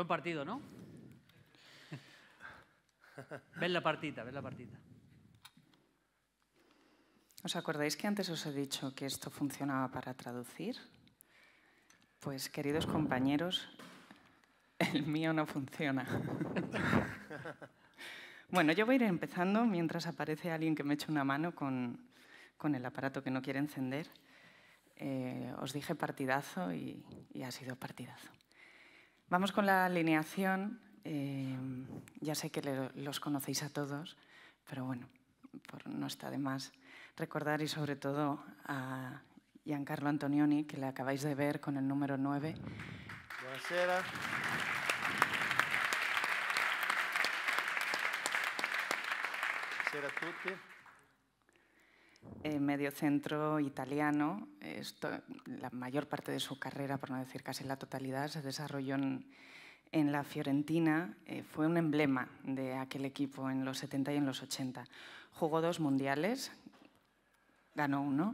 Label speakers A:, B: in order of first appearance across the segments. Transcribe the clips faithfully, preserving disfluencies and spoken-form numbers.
A: Buen partido, ¿no? Ves la partita, ves la partita.
B: ¿Os acordáis que antes os he dicho que esto funcionaba para traducir? Pues, queridos compañeros, el mío no funciona. Bueno, yo voy a ir empezando mientras aparece alguien que me eche una mano con, con el aparato que no quiere encender. Eh, os dije partidazo y, y ha sido partidazo. Vamos con la alineación. Eh, ya sé que le, los conocéis a todos, pero bueno, por, no está de más recordar, y sobre todo a Giancarlo Antonioni, que le acabáis de ver con el número nueve.
C: Buonasera. Buonasera a tutti.
B: Eh, mediocentro italiano. Esto, la mayor parte de su carrera, por no decir casi la totalidad, se desarrolló en, en la Fiorentina. Eh, fue un emblema de aquel equipo en los setenta y en los ochenta. Jugó dos mundiales, ganó uno,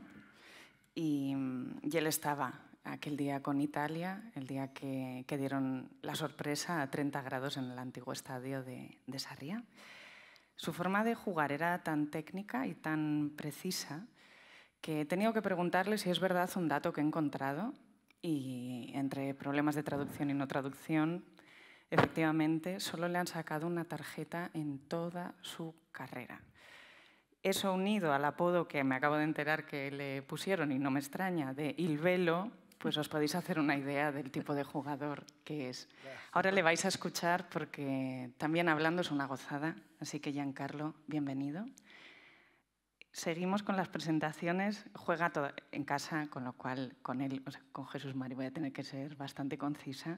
B: y, y él estaba aquel día con Italia, el día que, que dieron la sorpresa a treinta grados en el antiguo estadio de, de Sarriá. Su forma de jugar era tan técnica y tan precisa que he tenido que preguntarle si es verdad un dato que he encontrado, y entre problemas de traducción y no traducción, efectivamente, solo le han sacado una tarjeta en toda su carrera. Eso, unido al apodo que me acabo de enterar que le pusieron, y no me extraña, de Il Velo, pues os podéis hacer una idea del tipo de jugador que es. Ahora le vais a escuchar porque también hablando es una gozada, así que Giancarlo, bienvenido. Seguimos con las presentaciones. Juega todo en casa, con lo cual con él, o sea, con Jesús Mari voy a tener que ser bastante concisa.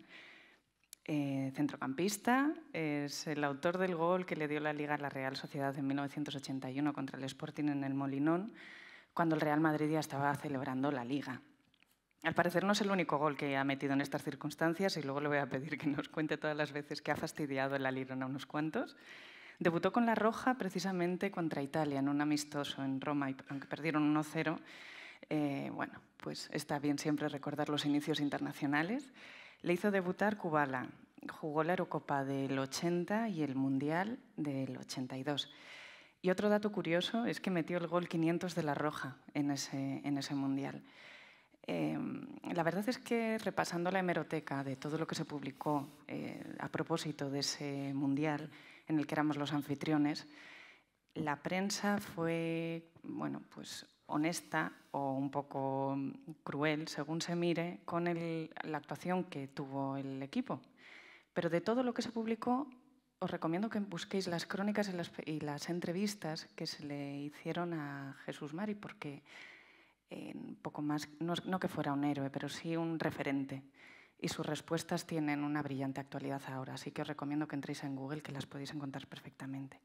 B: Eh, centrocampista, es el autor del gol que le dio la Liga a la Real Sociedad en mil novecientos ochenta y uno contra el Sporting en el Molinón, cuando el Real Madrid ya estaba celebrando la Liga. Al parecer no es el único gol que ha metido en estas circunstancias, y luego le voy a pedir que nos cuente todas las veces que ha fastidiado en la Liga a unos cuantos. Debutó con la roja precisamente contra Italia en un amistoso en Roma, y aunque perdieron uno cero, eh, bueno, pues está bien siempre recordar los inicios internacionales. Le hizo debutar Kubala, jugó la Eurocopa del ochenta y el Mundial del ochenta y dos. Y otro dato curioso es que metió el gol quinientos de la roja en ese, en ese Mundial. Eh, la verdad es que, repasando la hemeroteca de todo lo que se publicó eh, a propósito de ese Mundial, en el que éramos los anfitriones, la prensa fue, bueno, pues honesta o un poco cruel, según se mire, con el, la actuación que tuvo el equipo. Pero de todo lo que se publicó, os recomiendo que busquéis las crónicas y las, y las entrevistas que se le hicieron a Jesús Mari, porque eh, un poco más, no, no que fuera un héroe, pero sí un referente. Y sus respuestas tienen una brillante actualidad ahora, así que os recomiendo que entréis en Google, que las podéis encontrar perfectamente.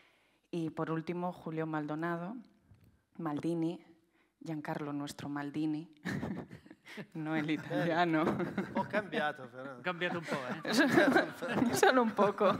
B: Y por último, Julio Maldonado, Maldini, Giancarlo, nuestro Maldini, no el italiano.
C: Un po' cambiato, però.
A: Ha cambiato un po', eh?
B: Solo un poco.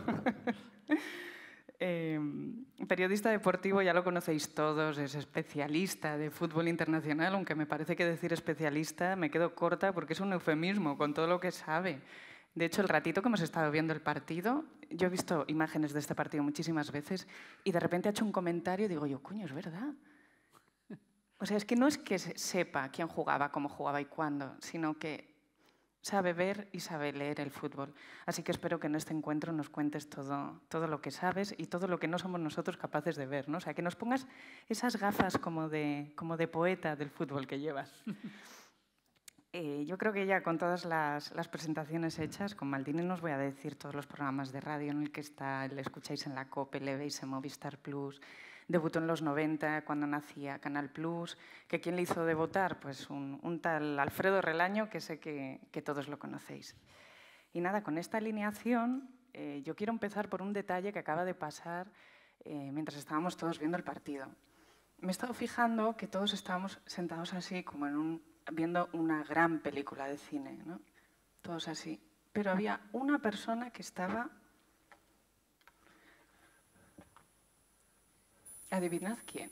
B: Eh, periodista deportivo, ya lo conocéis todos, es especialista de fútbol internacional, aunque me parece que decir especialista me quedo corta porque es un eufemismo con todo lo que sabe. De hecho, el ratito que hemos estado viendo el partido, yo he visto imágenes de este partido muchísimas veces y de repente ha hecho un comentario y digo yo, coño, es verdad. O sea, es que no es que sepa quién jugaba, cómo jugaba y cuándo, sino que sabe ver y sabe leer el fútbol. Así que espero que en este encuentro nos cuentes todo, todo lo que sabes y todo lo que no somos nosotros capaces de ver, ¿no? O sea, que nos pongas esas gafas como de, como de poeta del fútbol que llevas. Eh, yo creo que ya con todas las, las presentaciones hechas, con Maldini nos voy a decir todos los programas de radio en el que está, le escucháis en la COPE, le veis en Movistar Plus, debutó en los noventa cuando nacía Canal Plus, que ¿quién le hizo debutar? Pues un, un tal Alfredo Relaño, que sé que, que todos lo conocéis. Y nada, con esta alineación eh, yo quiero empezar por un detalle que acaba de pasar eh, mientras estábamos todos viendo el partido. Me he estado fijando que todos estábamos sentados así, como en un, viendo una gran película de cine, ¿no? Todos así. Pero había una persona que estaba... Adivinad quién.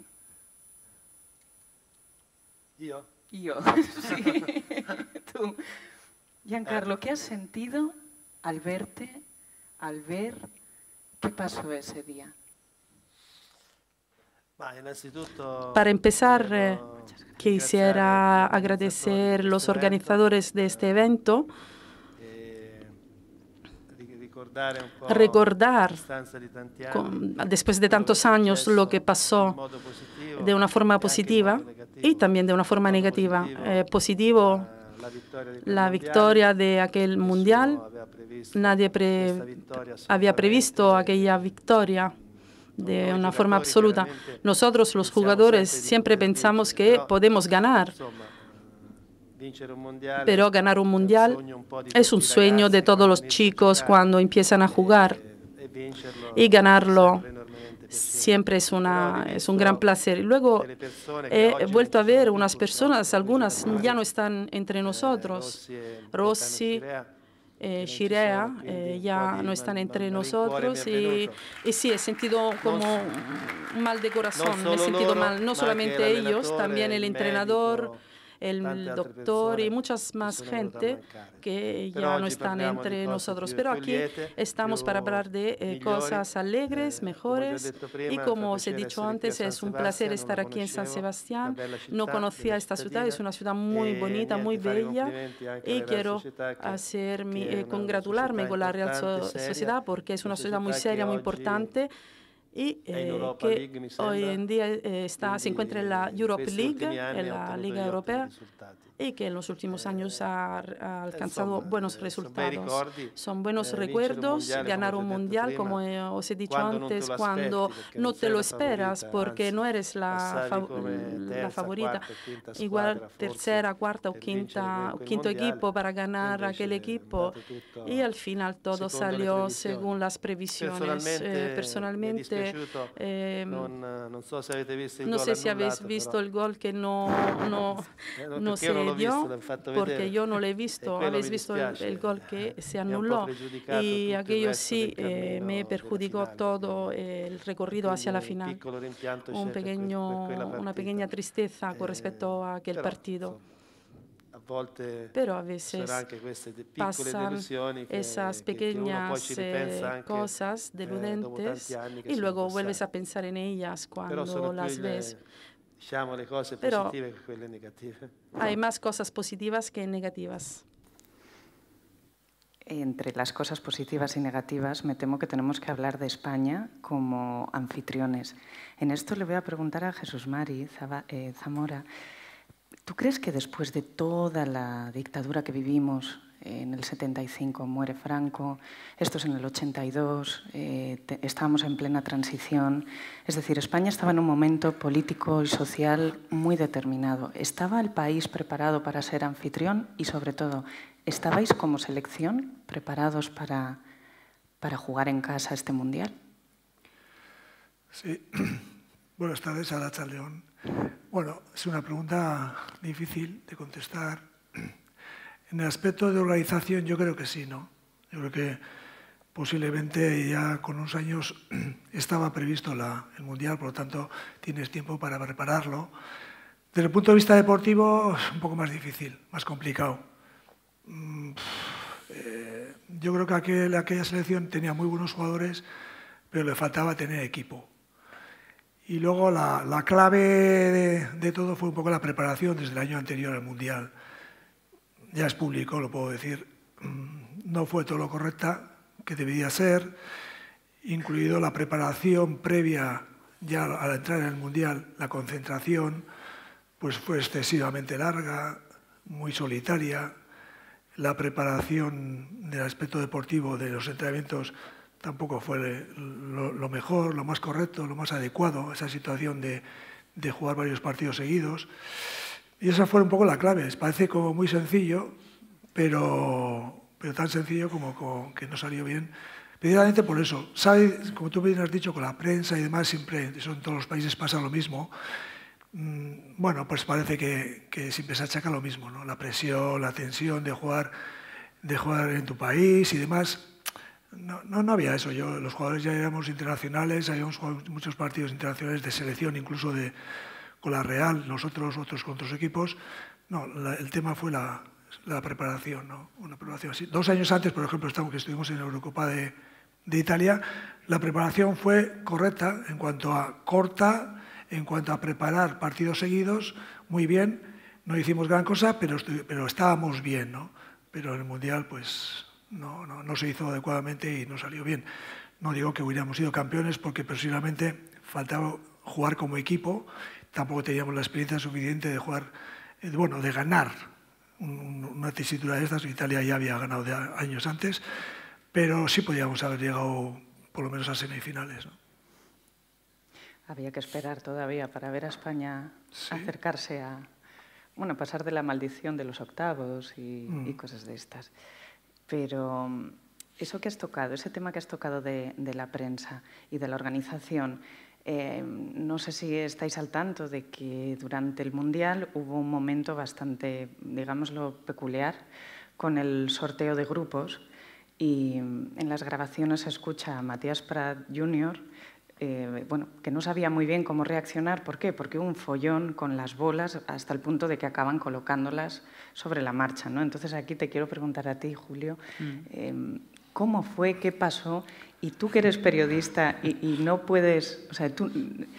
C: Io?
B: Yo, sí. Tú. Giancarlo, ¿qué has sentido al verte, al ver, ¿qué pasó ese día?
D: Para empezar, eh, quisiera agradecer a los organizadores de este evento, recordar con, después de tantos años lo que pasó de una forma positiva y también de una forma negativa. Eh, positivo, la victoria de aquel mundial. Nadie pre había previsto aquella victoria de una forma absoluta. Nosotros, los jugadores, siempre pensamos que podemos ganar, pero ganar un mundial es un sueño de todos los chicos cuando empiezan a jugar, y ganarlo siempre es, una, es un gran placer. Y luego he vuelto a ver unas personas, algunas ya no están entre nosotros. Rossi, Eh, Scirea eh, ya no están entre nosotros y, y sí, he sentido como un mal de corazón, me he sentido mal, no solamente ellos, también el entrenador, el doctor y muchas más gente que ya no están entre nosotros. Pero aquí estamos para hablar de eh, cosas alegres, mejores, y como os he dicho antes, es un placer estar aquí en San Sebastián. No conocía esta ciudad, es una ciudad muy bonita, muy bella, y quiero hacer mi, eh, congratularme con la Real Sociedad porque es una sociedad muy seria, muy importante, y eh, que hoy en día eh, está, se encuentra en la Europe League, en la Liga Europea, y que en los últimos años ha, ha alcanzado buenos resultados. Son buenos recuerdos, ganar un mundial, como eh, os he dicho antes, cuando no te lo esperas, porque no eres la, fa la favorita. Igual tercera, cuarta o quinta, o quinto equipo para ganar aquel equipo, y al final todo salió según las previsiones. Eh, personalmente, eh, no sé si habéis visto el gol que no, no, no se dio, porque yo no lo he visto. Habéis visto el, el gol que se anuló, y aquello sí eh, me perjudicó todo el recorrido hacia la final. Un pequeño, una pequeña tristeza con respecto a aquel partido. Pero a veces pasan esas pequeñas eh, cosas deludentes y luego vuelves a pensar en ellas cuando las ves. Pero hay más cosas positivas que negativas.
B: Entre las cosas positivas y negativas, me temo que tenemos que hablar de España como anfitriones. En esto le voy a preguntar a Jesús Mari Zamora. ¿Tú crees que después de toda la dictadura que vivimos, en el setenta y cinco muere Franco, esto es en el ochenta y dos, eh, te, estábamos en plena transición, es decir, España estaba en un momento político y social muy determinado? ¿Estaba el país preparado para ser anfitrión? Y sobre todo, ¿estabais como selección preparados para, para jugar en casa este mundial?
E: Sí. Buenas tardes, Aracha León. Bueno, es una pregunta difícil de contestar. En el aspecto de organización yo creo que sí, ¿no? Yo creo que posiblemente ya con unos años estaba previsto la, el Mundial, por lo tanto tienes tiempo para prepararlo. Desde el punto de vista deportivo es un poco más difícil, más complicado. Eh, yo creo que aquel, aquella selección tenía muy buenos jugadores, pero le faltaba tener equipo. Y luego la, la clave de, de todo fue un poco la preparación desde el año anterior al Mundial. Ya es público, lo puedo decir, no fue todo lo correcta que debía ser, incluido la preparación previa ya al entrar en el Mundial, la concentración, pues fue excesivamente larga, muy solitaria. La preparación del aspecto deportivo de los entrenamientos tampoco fue lo, lo mejor, lo más correcto, lo más adecuado a esa situación de, de jugar varios partidos seguidos. Y esa fue un poco la clave. Parece como muy sencillo, pero, pero tan sencillo como, como que no salió bien. Precisamente por eso. ¿Sabes? Como tú bien has dicho, con la prensa y demás, siempre, eso en todos los países pasa lo mismo. Bueno, pues parece que, que siempre se achaca lo mismo, ¿no? La presión, la tensión de jugar, de jugar en tu país y demás. No, no, no había eso. Yo, los jugadores ya éramos internacionales, habíamos jugado muchos partidos internacionales de selección, incluso de, con la Real, nosotros, otros con otros equipos. No, la, el tema fue la, la preparación, ¿no? Una preparación así. Dos años antes, por ejemplo, estamos, que estuvimos en la Eurocopa de, de Italia, la preparación fue correcta en cuanto a corta, en cuanto a preparar partidos seguidos, muy bien. No hicimos gran cosa, pero, pero estábamos bien, ¿no? Pero en el Mundial, pues, no, no, no se hizo adecuadamente y no salió bien. No digo que hubiéramos sido campeones porque precisamente faltaba jugar como equipo, tampoco teníamos la experiencia suficiente de jugar, bueno, de ganar una tesitura de estas. Italia ya había ganado de años antes, pero sí podíamos haber llegado por lo menos a semifinales, ¿no?
B: Había que esperar todavía para ver a España sí. acercarse a, bueno, pasar de la maldición de los octavos y, mm. y cosas de estas. Pero eso que has tocado, ese tema que has tocado de, de la prensa y de la organización, eh, no sé si estáis al tanto de que durante el Mundial hubo un momento bastante, digámoslo, peculiar con el sorteo de grupos y en las grabaciones se escucha a Matías Prat junior Eh, bueno, que no sabía muy bien cómo reaccionar. ¿Por qué? Porque hubo un follón con las bolas hasta el punto de que acaban colocándolas sobre la marcha, ¿no? Entonces aquí te quiero preguntar a ti, Julio, mm. eh, ¿cómo fue? ¿Qué pasó? Y tú que eres periodista y, y no puedes, o sea, tú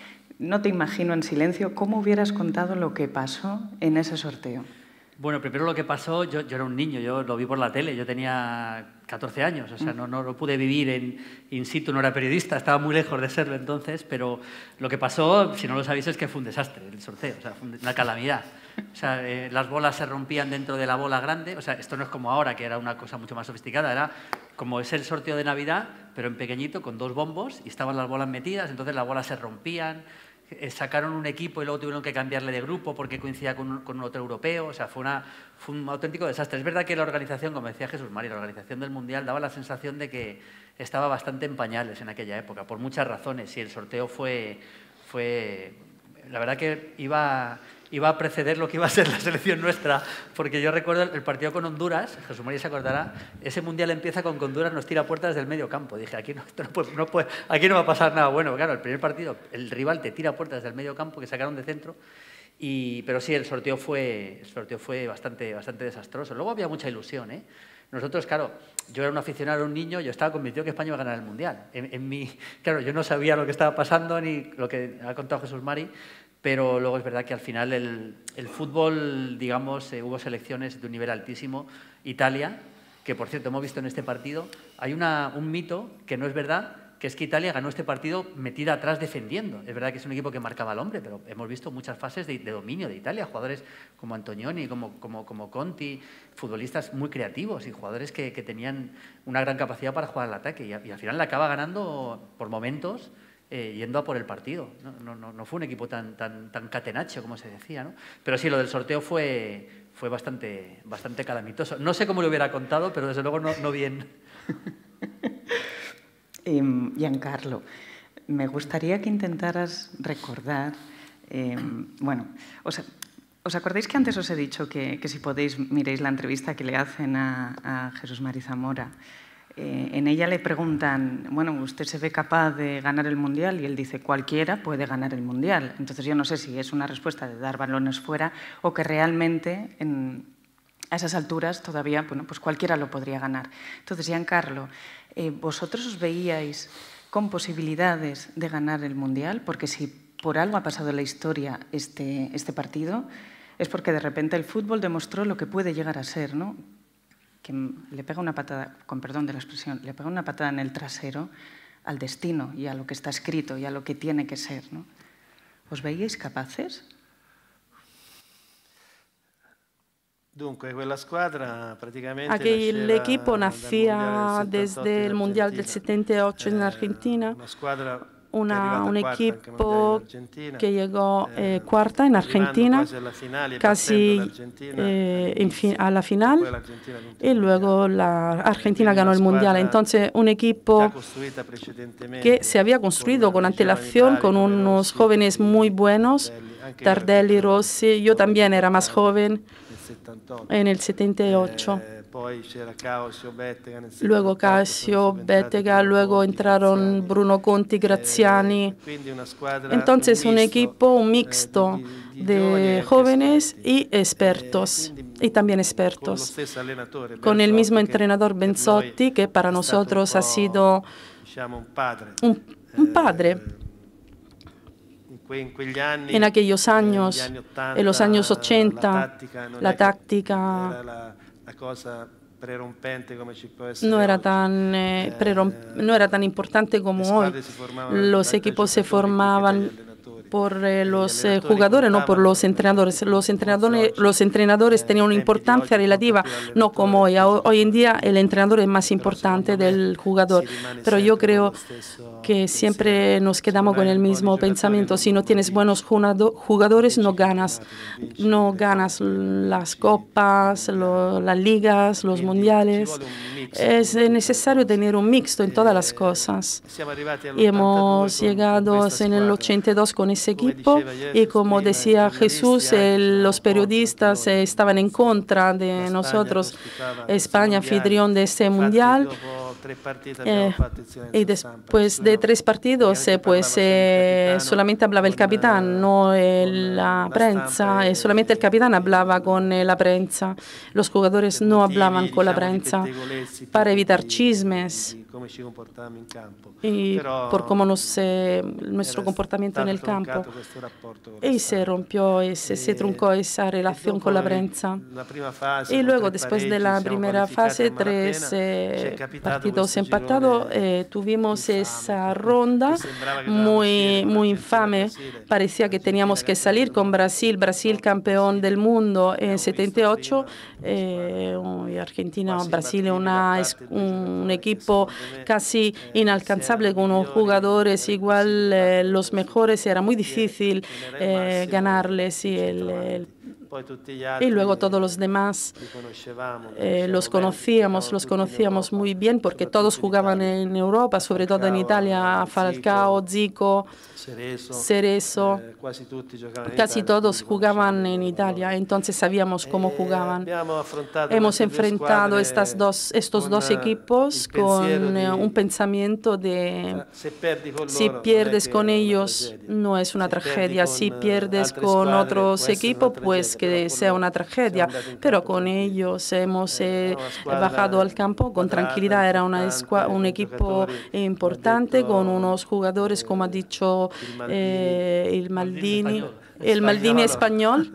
B: no te imagino en silencio, ¿cómo hubieras contado lo que pasó en ese sorteo?
A: Bueno, primero lo que pasó, yo, yo era un niño, yo lo vi por la tele, yo tenía catorce años, o sea, no, no lo pude vivir en in situ, no era periodista, estaba muy lejos de serlo entonces, pero lo que pasó, si no lo sabéis, es que fue un desastre el sorteo, o sea, fue una calamidad. O sea, eh, las bolas se rompían dentro de la bola grande, o sea, esto no es como ahora, que era una cosa mucho más sofisticada, era como es el sorteo de Navidad, pero en pequeñito, con dos bombos, y estaban las bolas metidas, entonces las bolas se rompían. Sacaron un equipo y luego tuvieron que cambiarle de grupo porque coincidía con un, con otro europeo, o sea, fue, una, fue un auténtico desastre. Es verdad que la organización, como decía Jesús Mari, la organización del Mundial daba la sensación de que estaba bastante en pañales en aquella época, por muchas razones, y el sorteo fue, fue la verdad que iba, iba a preceder lo que iba a ser la selección nuestra, porque yo recuerdo el partido con Honduras, Jesús María se acordará, ese Mundial empieza con que Honduras nos tira puertas del medio campo. Dije, aquí no, esto no, puede, no puede, aquí no va a pasar nada bueno. Claro, el primer partido, el rival te tira puertas del medio campo que sacaron de centro, y, pero sí, el sorteo fue, el sorteo fue bastante, bastante desastroso. Luego había mucha ilusión, ¿eh? Nosotros, claro, yo era un aficionado, un niño, yo estaba convencido que España iba a ganar el Mundial. En, en mi, claro, yo no sabía lo que estaba pasando ni lo que ha contado Jesús Mari, pero luego es verdad que al final el, el fútbol, digamos, eh, hubo selecciones de un nivel altísimo. Italia, que por cierto hemos visto en este partido, hay una, un mito que no es verdad, que es que Italia ganó este partido metida atrás defendiendo. Es verdad que es un equipo que marcaba al hombre, pero hemos visto muchas fases de, de dominio de Italia, jugadores como Antonioni, como, como, como Conti, futbolistas muy creativos y jugadores que, que tenían una gran capacidad para jugar al ataque, y, y al final la acaba ganando por momentos, Eh, yendo a por el partido. No, no, no fue un equipo tan, tan, tan catenaccio, como se decía, ¿no? Pero sí, lo del sorteo fue, fue bastante, bastante calamitoso. No sé cómo lo hubiera contado, pero desde luego no, no bien.
B: eh, Giancarlo, me gustaría que intentaras recordar, eh, bueno, ¿os, ¿os acordáis que antes os he dicho que, que si podéis miréis la entrevista que le hacen a, a Jesús Mari Zamora? Eh, en ella le preguntan, bueno, ¿usted se ve capaz de ganar el Mundial? Y él dice, cualquiera puede ganar el Mundial. Entonces yo no sé si es una respuesta de dar balones fuera o que realmente en, a esas alturas todavía, bueno, pues cualquiera lo podría ganar. Entonces, Giancarlo, eh, ¿vosotros os veíais con posibilidades de ganar el Mundial? Porque si por algo ha pasado en la historia este, este partido, es porque de repente el fútbol demostró lo que puede llegar a ser, ¿no? Que le pega una patada, con perdón de la expresión, le pega una patada en el trasero al destino y a lo que está escrito y a lo que tiene que ser, ¿no? ¿Os veíais capaces?
C: Dunque, quella squadra praticamente
D: Aquel equipo nacía desde el Mundial del setenta y ocho en Argentina.
C: Una squadra
D: Una, un equipo que llegó eh, cuarta en Argentina, casi eh, en fin, a la final, y luego la Argentina ganó el Mundial. Entonces, un equipo que se había construido con antelación, con unos jóvenes muy buenos, Tardelli, Rossi. Yo también era más joven en el setenta y ocho. Luego Casio, Bettega, luego entraron Bruno Conti, Graziani. Entonces un equipo un mixto de jóvenes y expertos. y también expertos, con el mismo entrenador Benzotti, que para nosotros ha sido un, un padre. En aquellos años, en los años ochenta, la táctica no era tan, eh, no era tan importante como hoy. Los equipos se formaban por eh, los eh, jugadores, no por los entrenadores. Los entrenadores, los entrenadores tenían una importancia relativa, no como hoy. Hoy en día el entrenador es más importante del jugador, pero yo creo que siempre nos quedamos con el mismo pensamiento. Si no tienes buenos jugadores, no ganas. No ganas las copas, lo, las ligas, los mundiales. Es necesario tener un mixto en todas las cosas. Y hemos llegado en el ochenta y dos con ese equipo y, como decía Jesús, el, los periodistas eh, estaban en contra de nosotros. España, anfitrión de este mundial. Eh, y después de tres partidos, eh, pues eh, solamente hablaba el capitán, no el, la prensa. Eh, solamente el capitán hablaba con eh, la prensa. Los jugadores no hablaban con la prensa para evitar chismes y por cómo nos, eh, nuestro comportamiento en el campo. Y se rompió, y se, se truncó esa relación con la prensa. Y luego, después de la primera fase, tres eh, partidos empatados, eh, tuvimos esa ronda muy, muy infame. Parecía que teníamos que salir con Brasil, Brasil campeón del mundo en setenta y ocho, eh, y Argentina, Brasil, una, un equipo casi inalcanzable con unos jugadores igual eh, los mejores. Era muy difícil eh, ganarles y el, el Y luego todos los demás eh, los conocíamos, los conocíamos muy bien porque todos jugaban en Europa, sobre todo en Italia. Falcao, Zico, Cerezo, casi todos jugaban en Italia, entonces sabíamos cómo jugaban. Hemos enfrentado estas dos, estos dos equipos con eh, un pensamiento de si pierdes con ellos no es una tragedia, si pierdes con otros equipos pues que sea una tragedia, pero con ellos hemos eh, bajado al campo con tranquilidad. Era una un equipo importante con unos jugadores, como ha dicho eh, el Maldini, el Maldini español,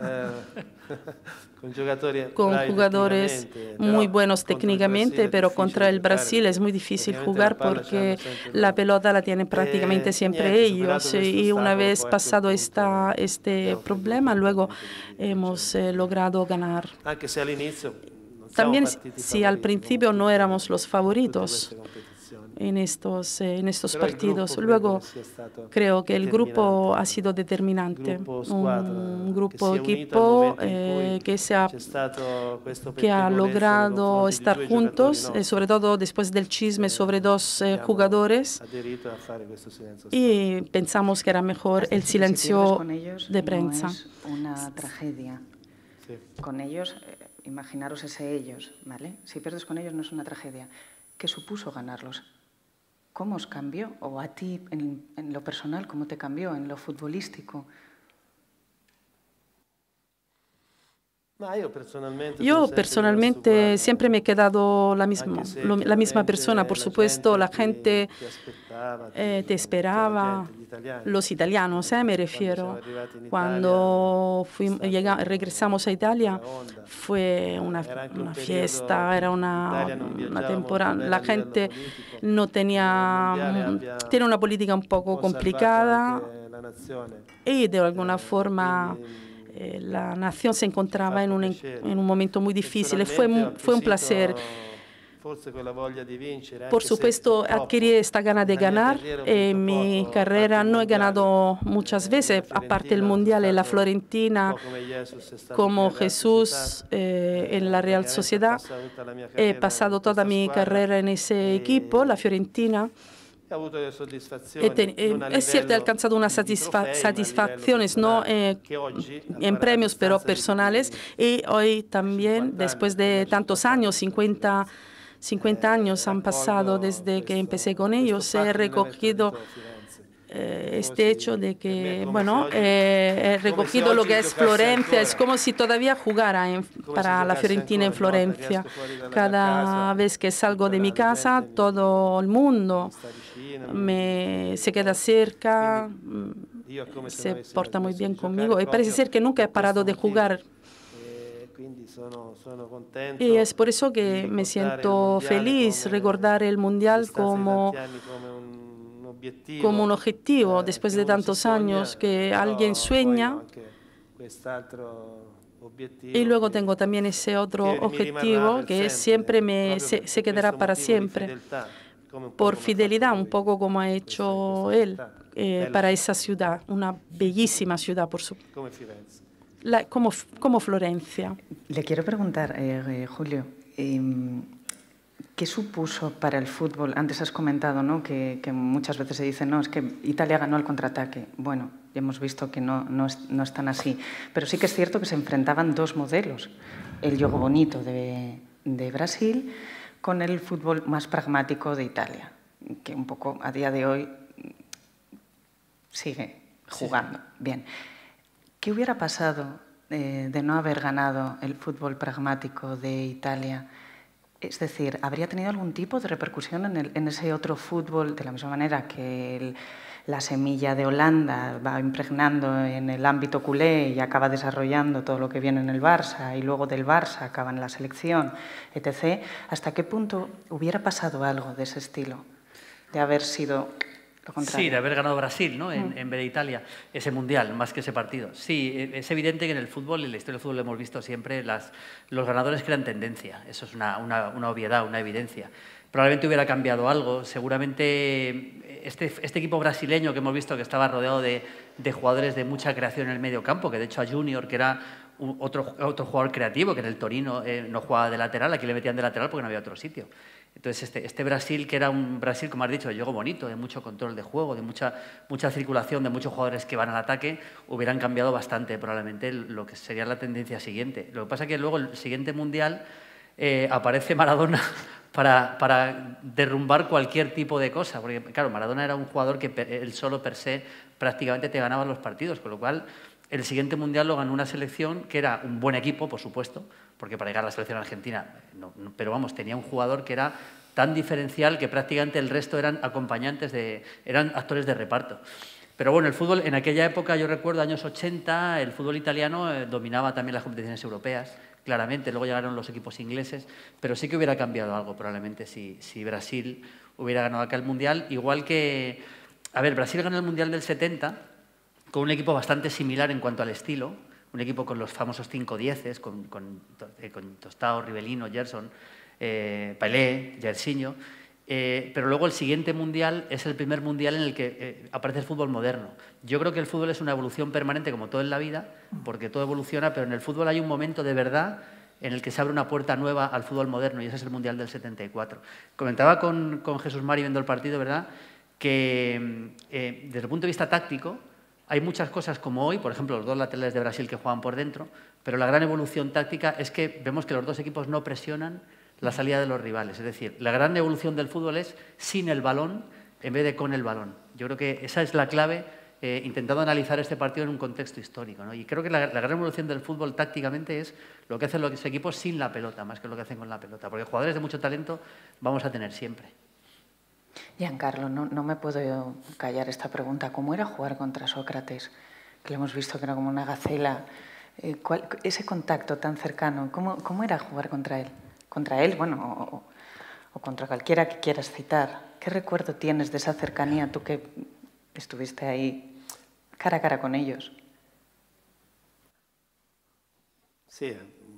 D: con jugadores muy buenos técnicamente, pero contra el Brasil es muy difícil jugar porque la pelota la tienen prácticamente siempre ellos. Y una vez pasado esta, este problema, luego hemos eh, logrado ganar. También si al principio no éramos los favoritos en estos, eh, en estos partidos. Luego creo que el grupo ha sido determinante. Un grupo equipo eh, que, se ha, que ha logrado estar juntos, eh, sobre todo después del chisme sobre dos eh, jugadores. Y pensamos que era mejor el silencio de prensa.
B: No es una tragedia. Con ellos, eh, imaginaros ese ellos, ¿vale? Si pierdes con ellos no es una tragedia. ¿Qué supuso ganarlos? ¿Cómo os cambió? O a ti, en, en lo personal, ¿cómo te cambió? En lo futbolístico.
D: Yo personalmente siempre me he quedado la misma, lo, la misma persona. Por supuesto, la gente eh, te esperaba, los italianos, eh, me refiero. Cuando fuimos, llega, regresamos a Italia, fue una, una fiesta, era una, una temporada. La gente no tenía, tiene una política un poco complicada y de alguna forma Eh, la nación se encontraba en un, en un momento muy difícil. Fue, fue un placer. Por supuesto, adquirí esta gana de ganar. En mi carrera no he ganado muchas veces, aparte del Mundial en la Florentina, como Jesús eh, en la Real Sociedad. He pasado toda mi carrera en ese equipo, la Fiorentina. Es cierto, he alcanzado unas satisfa satisfacciones, no eh, en premios, pero personales. Y hoy también, después de tantos años, cincuenta, cincuenta años han pasado desde que empecé con ellos, he recogido eh, este hecho de que, bueno, eh, he recogido lo que es Florencia, es como si todavía jugara en, para la Fiorentina en Florencia. Cada vez que salgo de mi casa, todo el mundo me, se queda cerca, se porta muy bien conmigo y parece ser que nunca he parado de jugar. Y es por eso que me siento feliz recordar el Mundial como, como un objetivo, después de tantos años que alguien sueña. Y luego tengo también ese otro objetivo que siempre me, se, se quedará para siempre, por fidelidad, un poco como ha hecho él eh, para esa ciudad, una bellísima ciudad, por supuesto. La, como, como Florencia.
B: Le quiero preguntar, eh, eh, Julio, eh, ¿qué supuso para el fútbol? Antes has comentado, ¿no?, que, que muchas veces se dice, no, es que Italia ganó el contraataque. Bueno, ya hemos visto que no, no, es, no es tan así. Pero sí que es cierto que se enfrentaban dos modelos. El juego bonito de, de Brasil con el fútbol más pragmático de Italia, que un poco a día de hoy sigue jugando. Sí. Bien. ¿Qué hubiera pasado eh, de no haber ganado el fútbol pragmático de Italia? Es decir, ¿habría tenido algún tipo de repercusión en, el, en ese otro fútbol, de la misma manera que el, la semilla de Holanda va impregnando en el ámbito culé y acaba desarrollando todo lo que viene en el Barça, y luego del Barça acaba en la selección, etcétera? ¿Hasta qué punto hubiera pasado algo de ese estilo, de haber sido...
A: Sí, de haber ganado Brasil, ¿no?, en, mm. en vez de Italia, ese mundial, más que ese partido? Sí, es evidente que en el fútbol, en la historia del fútbol, hemos visto siempre las, los ganadores crean tendencia. Eso es una, una, una obviedad, una evidencia. Probablemente hubiera cambiado algo. Seguramente este, este equipo brasileño que hemos visto que estaba rodeado de, de jugadores de mucha creación en el medio campo, que de hecho a Junior, que era un, otro, otro jugador creativo, que en el Torino eh, no jugaba de lateral, aquí le metían de lateral porque no había otro sitio. Entonces, este, este Brasil, que era un Brasil, como has dicho, de juego bonito, de mucho control de juego, de mucha, mucha circulación, de muchos jugadores que van al ataque, hubieran cambiado bastante probablemente lo que sería la tendencia siguiente. Lo que pasa es que luego el siguiente Mundial eh, aparece Maradona para, para derrumbar cualquier tipo de cosa, porque claro, Maradona era un jugador que él solo per se prácticamente te ganaba los partidos, con lo cual el siguiente Mundial lo ganó una selección que era un buen equipo, por supuesto, porque para llegar a la selección argentina, no, no, pero vamos, tenía un jugador que era tan diferencial que prácticamente el resto eran acompañantes, de, eran actores de reparto. Pero bueno, el fútbol en aquella época, yo recuerdo, años ochenta, el fútbol italiano eh, dominaba también las competiciones europeas, claramente, luego llegaron los equipos ingleses, pero sí que hubiera cambiado algo probablemente si, si Brasil hubiera ganado aquel Mundial, igual que, a ver, Brasil ganó el Mundial del setenta, con un equipo bastante similar en cuanto al estilo, un equipo con los famosos cinco dieces, con, con, con Tostao, Rivellino, Gerson, eh, Pelé, Jairzinho, eh, pero luego el siguiente Mundial es el primer Mundial en el que eh, aparece el fútbol moderno. Yo creo que el fútbol es una evolución permanente, como todo en la vida, porque todo evoluciona, pero en el fútbol hay un momento de verdad en el que se abre una puerta nueva al fútbol moderno, y ese es el Mundial del setenta y cuatro. Comentaba con, con Jesús Mari viendo el partido, ¿verdad?, que eh, desde el punto de vista táctico, hay muchas cosas como hoy, por ejemplo, los dos laterales de Brasil que juegan por dentro, pero la gran evolución táctica es que vemos que los dos equipos no presionan la salida de los rivales. Es decir, la gran evolución del fútbol es sin el balón en vez de con el balón. Yo creo que esa es la clave, eh, intentando analizar este partido en un contexto histórico, ¿no? Y creo que la, la gran evolución del fútbol tácticamente es lo que hacen los equipos sin la pelota, más que lo que hacen con la pelota, porque jugadores de mucho talento vamos a tener siempre.
B: Giancarlo, no, no me puedo callar esta pregunta. ¿Cómo era jugar contra Sócrates? Que lo hemos visto que era como una gacela. Eh, ¿cuál, ese contacto tan cercano, ¿cómo, cómo era jugar contra él? Contra él, bueno, o, o contra cualquiera que quieras citar. ¿Qué recuerdo tienes de esa cercanía, tú que estuviste ahí cara a cara con ellos?
C: Sí.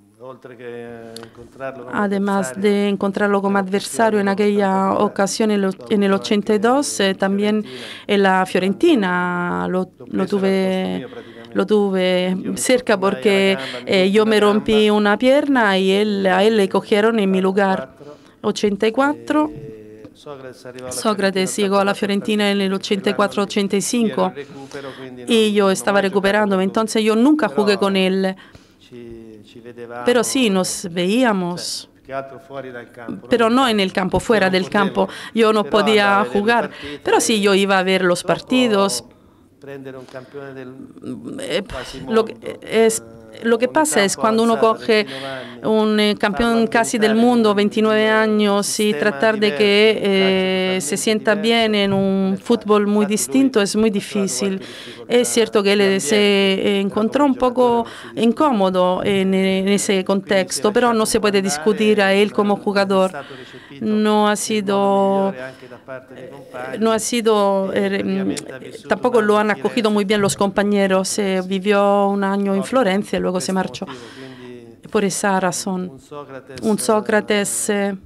D: Además de encontrarlo como adversario en aquella ocasión, en el ochenta y dos, eh, también en la Fiorentina lo, lo, tuve, lo tuve cerca porque eh, yo me rompí una pierna y él, a él le cogieron en mi lugar. ochenta y cuatro, Sócrates llegó a la Fiorentina en el ochenta y cuatro ochenta y cinco y yo estaba recuperándome, entonces yo nunca jugué con él. Pero sí, nos veíamos pero no en el campo, fuera del campo. Yo no podía jugar, pero sí, yo iba a ver los partidos. Lo que, es, lo que pasa es cuando uno coge un eh, campeón casi del mundo, veintinueve años, y tratar de que eh, se sienta bien en un fútbol muy distinto es muy difícil. Es cierto que él se encontró un poco incómodo en, en ese contexto, pero no se puede discutir a él como jugador. No ha sido, no ha sido, eh, tampoco lo han acogido muy bien los compañeros. Eh, vivió un año en Florencia, luego se marchó. Por esa razón, un Sócrates eh,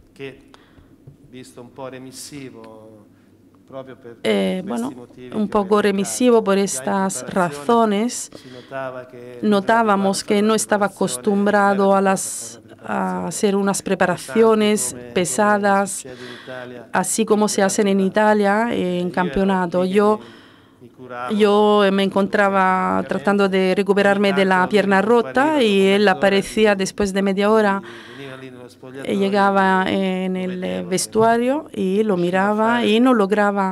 D: eh, bueno, un poco remisivo por estas razones. Notábamos que no estaba acostumbrado a, las, a hacer unas preparaciones pesadas, así como se hacen en Italia en campeonato. Yo, yo me encontraba tratando de recuperarme de la pierna rota y él aparecía después de media hora. Llegaba en el vestuario y lo miraba y no lograba.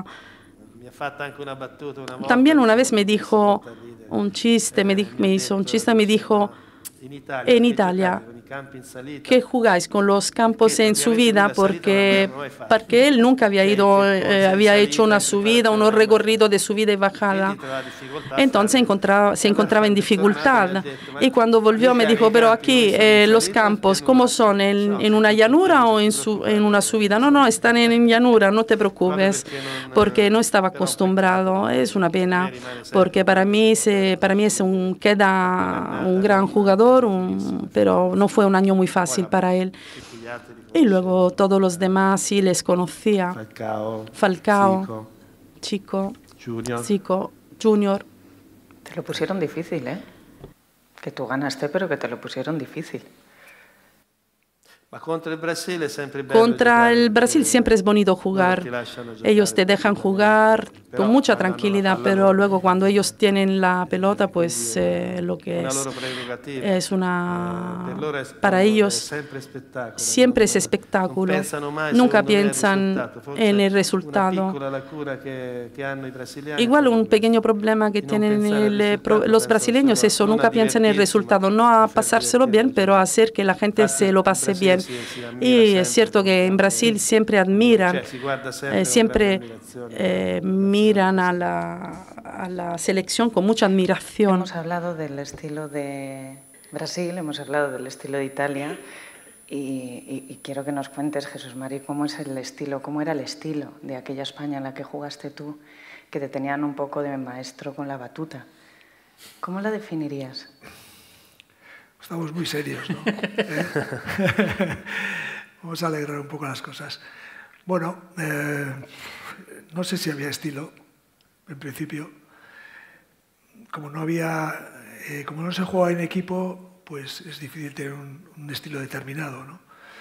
D: También una vez me dijo un chiste, me, di, me hizo un chiste, me dijo, en Italia, que jugáis con los campos en subida, porque, porque él nunca había ido, eh, había hecho una subida, un recorrido de subida y bajada. Entonces encontraba, se encontraba en dificultad. Y cuando volvió me dijo, pero aquí eh, los campos, ¿cómo son? ¿En, en una llanura o en, su, en una subida? No, no, están en, en llanura, no te preocupes, porque no estaba acostumbrado. Es una pena, porque para mí, se, para mí es un, queda un gran jugador, un, pero no fue un año muy fácil para él. Y luego todos los demás sí les conocía.
C: Falcao,
D: Falcao Chico,
C: Junior.
D: Zico, Junior.
B: Te lo pusieron difícil, ¿eh? Que tú ganaste, pero que te lo pusieron difícil.
D: Contra el Brasil siempre es bonito jugar. Ellos te dejan jugar con mucha tranquilidad, pero luego cuando ellos tienen la pelota, pues eh, lo que es, es una... Para ellos siempre es espectáculo. Nunca piensan en el resultado. Igual un pequeño problema que tienen el, los brasileños es eso, nunca piensan en el resultado. No a pasárselo bien, pero a hacer que la gente se lo pase bien. Y es cierto que en Brasil siempre admiran, eh, siempre eh, miran a la, a la selección con mucha admiración.
B: Hemos hablado del estilo de Brasil, hemos hablado del estilo de Italia y, y, y quiero que nos cuentes, Jesús Mari, cómo es el estilo, cómo era el estilo de aquella España en la que jugaste tú, que te tenían un poco de maestro con la batuta. ¿Cómo la definirías?
E: Estamos muy serios, ¿no? ¿Eh? Vamos a alegrar un poco las cosas. Bueno, eh, no sé si había estilo, en principio. Como no había, eh, como no se juega en equipo, pues es difícil tener un, un estilo determinado, ¿no?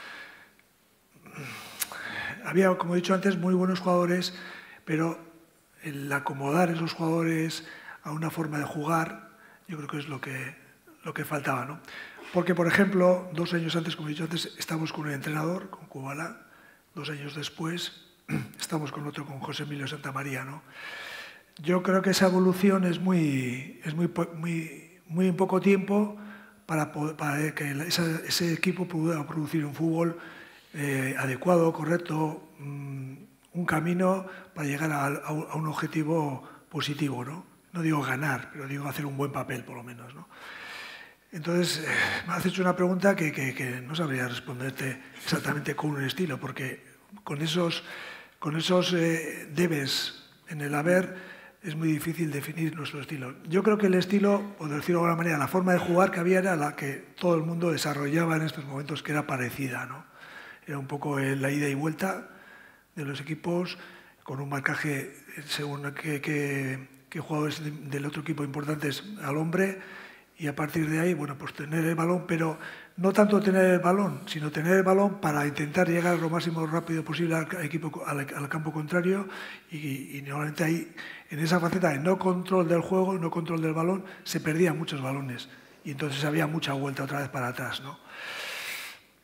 E: Había, como he dicho antes, muy buenos jugadores, pero el acomodar a esos jugadores a una forma de jugar, yo creo que es lo que lo que faltaba, ¿no? Porque, por ejemplo, dos años antes, como he dicho antes, estamos con un entrenador, con Kubala. Dos años después, estamos con otro, con José Emilio Santamaría, ¿no? Yo creo que esa evolución es muy, es muy, muy, muy en poco tiempo para, para que esa, ese equipo pueda producir un fútbol eh, adecuado, correcto, mmm, un camino para llegar a, a un objetivo positivo, ¿no? No digo ganar, pero digo hacer un buen papel, por lo menos, ¿no? Entonces, eh, me has hecho una pregunta que, que, que no sabría responderte exactamente con un estilo, porque con esos, con esos eh, debes en el haber es muy difícil definir nuestro estilo. Yo creo que el estilo, o decirlo de alguna manera, la forma de jugar que había era la que todo el mundo desarrollaba en estos momentos, que era parecida, ¿no? Era un poco eh, la ida y vuelta de los equipos, con un marcaje según qué, qué, qué jugadores del otro equipo importantes al hombre. Y a partir de ahí, bueno, pues tener el balón, pero no tanto tener el balón, sino tener el balón para intentar llegar lo máximo rápido posible al, equipo, al, al campo contrario y, y normalmente ahí, en esa faceta de no control del juego, no control del balón, se perdían muchos balones y entonces había mucha vuelta otra vez para atrás, ¿no?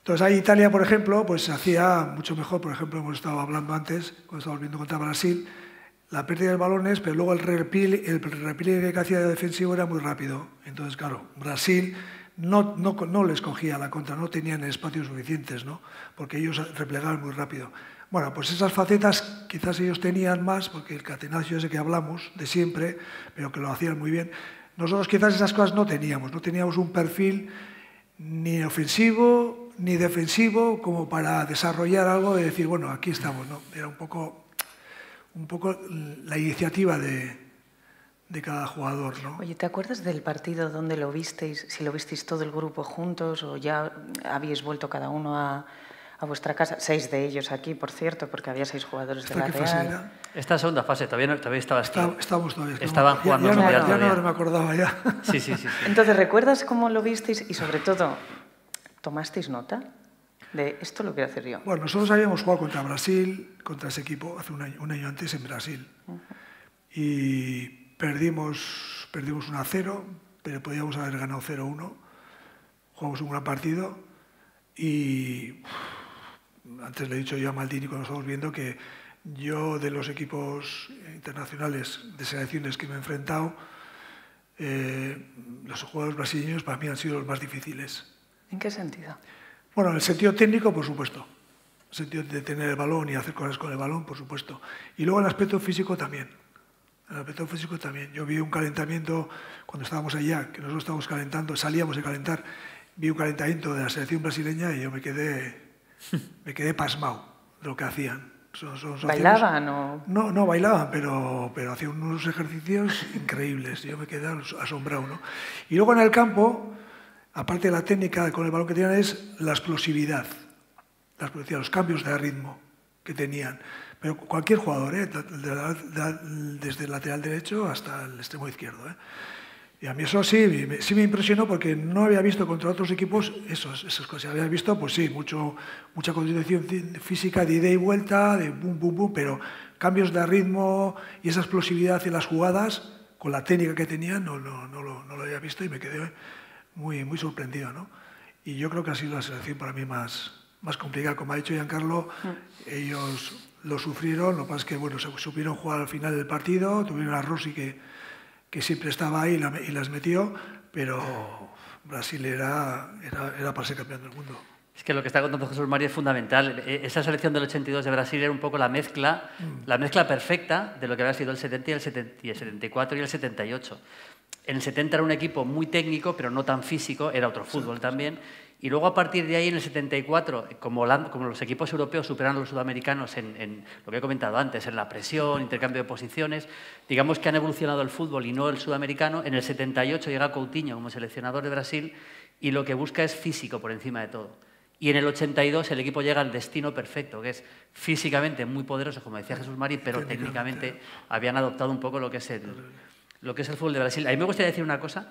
E: Entonces ahí Italia, por ejemplo, pues se hacía mucho mejor. Por ejemplo, hemos estado hablando antes, cuando estábamos viendo contra Brasil, la pérdida de balones, pero luego el repliegue, el repliegue que hacía de defensivo era muy rápido. Entonces, claro, Brasil no, no, no les cogía la contra, no tenían espacios suficientes, ¿no? Porque ellos replegaban muy rápido. Bueno, pues esas facetas quizás ellos tenían más, porque el catenaccio ese que hablamos de siempre, pero que lo hacían muy bien. Nosotros quizás esas cosas no teníamos, no teníamos un perfil ni ofensivo ni defensivo como para desarrollar algo y decir, bueno, aquí estamos, ¿no? Era un poco, un poco la iniciativa de, de cada jugador, ¿no?
B: Oye, ¿te acuerdas del partido donde lo visteis? Si lo visteis todo el grupo juntos o ya habíais vuelto cada uno a, a vuestra casa. Seis de ellos aquí, por cierto, porque había seis jugadores de la
E: ¿Esta qué fase
B: Real.
E: era?
A: Esta segunda fase, todavía, no, todavía estabas tú.
E: Está, estamos todavía.
A: Estaban
E: ya,
A: jugando
E: ya,
A: el
E: no,
A: Mundial
E: ya
A: todavía.
E: no me acordaba ya.
A: Sí, sí, sí, sí.
B: Entonces, ¿recuerdas cómo lo visteis? Y sobre todo, ¿tomasteis nota de esto lo quiero hacer yo?
E: Bueno, nosotros habíamos jugado contra Brasil, contra ese equipo, hace un año, un año antes en Brasil. Uh-huh. Y perdimos, perdimos uno a cero, pero podíamos haber ganado cero uno. Jugamos un gran partido y antes le he dicho yo a Maldini cuando estamos viendo que yo de los equipos internacionales de selecciones que me he enfrentado, eh, los jugadores brasileños para mí han sido los más difíciles.
B: ¿En qué sentido?
E: Bueno, en el sentido técnico, por supuesto. En el sentido de tener el balón y hacer cosas con el balón, por supuesto. Y luego en el aspecto físico también. En el aspecto físico también. Yo vi un calentamiento, cuando estábamos allá, que nosotros estábamos calentando, salíamos de calentar, vi un calentamiento de la selección brasileña y yo me quedé, me quedé pasmado de lo que hacían. Son, son, son
B: ¿Bailaban o...?
E: No, no bailaban, pero, pero hacían unos ejercicios increíbles. Yo me quedé asombrado, ¿no? Y luego en el campo, aparte de la técnica con el balón que tenían, es la explosividad, la explosividad, los cambios de ritmo que tenían. Pero cualquier jugador, ¿eh? de, de, de, desde el lateral derecho hasta el extremo izquierdo. ¿eh? Y a mí eso sí, me, sí me impresionó porque no había visto contra otros equipos esos, esas cosas. Había visto, pues sí, mucho, mucha condición física de ida y vuelta, de bum, bum, bum, pero cambios de ritmo y esa explosividad en las jugadas, con la técnica que tenían, no, no, no, lo, no lo había visto y me quedé muy, muy sorprendido, ¿no? Y yo creo que ha sido la selección para mí más, más complicada. Como ha dicho Giancarlo, mm. ellos lo sufrieron, lo que pasa es que bueno, se supieron jugar al final del partido, tuvieron a Rossi que, que siempre estaba ahí y, la, y las metió, pero Brasil era, era, era para ser campeón del mundo.
A: Es que lo que está contando Jesús Mari es fundamental. Esa selección del ochenta y dos de Brasil era un poco la mezcla, mm. la mezcla perfecta de lo que había sido el setenta y el, setenta, y el setenta y cuatro y el setenta y ocho. En el setenta era un equipo muy técnico, pero no tan físico, era otro fútbol también. Y luego a partir de ahí, en el setenta y cuatro, como, la, como los equipos europeos superan a los sudamericanos en, en lo que he comentado antes, en la presión, intercambio de posiciones, digamos que han evolucionado el fútbol y no el sudamericano. En el setenta y ocho llega Coutinho como seleccionador de Brasil y lo que busca es físico por encima de todo. Y en el ochenta y dos el equipo llega al destino perfecto, que es físicamente muy poderoso, como decía Jesús Mari, pero técnicamente habían adoptado un poco lo que es el... lo que es el fútbol de Brasil. A mí me gustaría decir una cosa,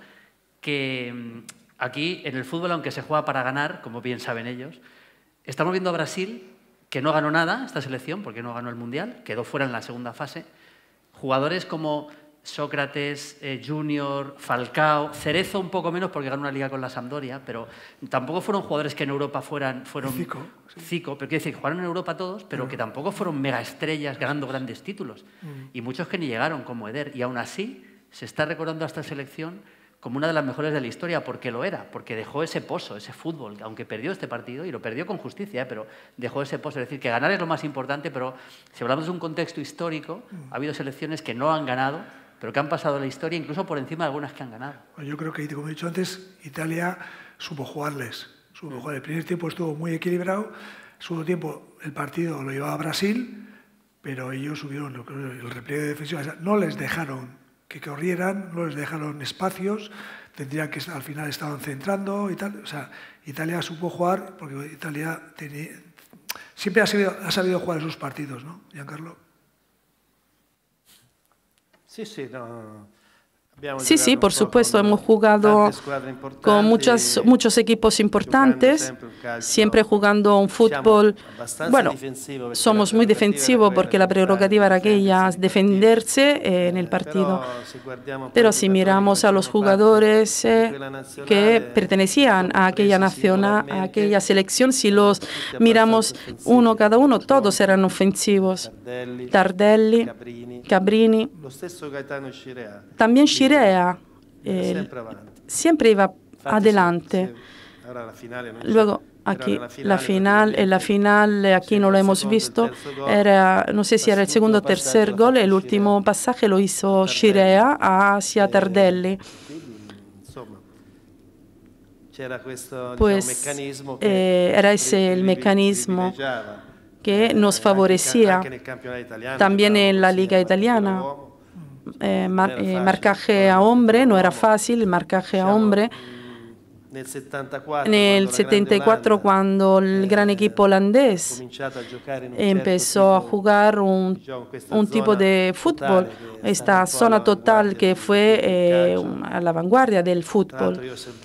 A: que aquí en el fútbol, aunque se juega para ganar, como bien saben ellos, estamos viendo a Brasil, que no ganó nada esta selección, porque no ganó el Mundial, quedó fuera en la segunda fase. Jugadores como Sócrates, eh, Junior, Falcao, Cerezo un poco menos porque ganó una liga con la Sampdoria, pero tampoco fueron jugadores que en Europa fueran... fueron
E: Zico, sí.
A: Zico, pero quiero decir, jugaron en Europa todos, pero que tampoco fueron mega estrellas ganando grandes títulos. Mm. Y muchos que ni llegaron, como Eder, y aún así se está recordando a esta selección como una de las mejores de la historia, porque lo era, porque dejó ese pozo, ese fútbol, aunque perdió este partido, y lo perdió con justicia, ¿eh? Pero dejó ese pozo. Es decir, que ganar es lo más importante, pero si hablamos de un contexto histórico, ha habido selecciones que no han ganado, pero que han pasado la historia incluso por encima de algunas que han ganado.
E: Yo creo que, como he dicho antes, Italia supo jugarles. Supo jugar. El primer tiempo estuvo muy equilibrado, el segundo tiempo el partido lo llevaba a Brasil, pero ellos subieron el repliegue defensivo. No les dejaron que corrieran, no les dejaron espacios, tendrían que al final estaban centrando y tal. O sea, Italia supo jugar porque Italia tenía, siempre ha sabido, ha sabido jugar esos partidos, ¿no, Giancarlo?
C: Sì, sì, no.
D: Sí, sí, por supuesto, hemos jugado con muchas, muchos equipos importantes, siempre jugando un fútbol. Bueno, somos muy defensivos porque la prerrogativa era aquella, defenderse eh, en el partido. Pero si miramos a los jugadores eh, que pertenecían a aquella nación, a aquella selección, si los miramos uno cada uno, todos eran ofensivos. Tardelli, Cabrini, también Scirea, eh, siempre iba adelante. Luego, aquí, la final, en la final, aquí no lo hemos visto, era, no sé si era el segundo o tercer gol, el último pasaje lo hizo Scirea hacia Tardelli. Pues eh, era ese el mecanismo que nos favorecía también en la Liga Italiana. Eh, mar, eh, marcaje a hombre, no era fácil el marcaje a hombre. En el setenta y cuatro, cuando el gran equipo holandés empezó a jugar un, un tipo de fútbol, esta zona total que fue eh, a la vanguardia del fútbol.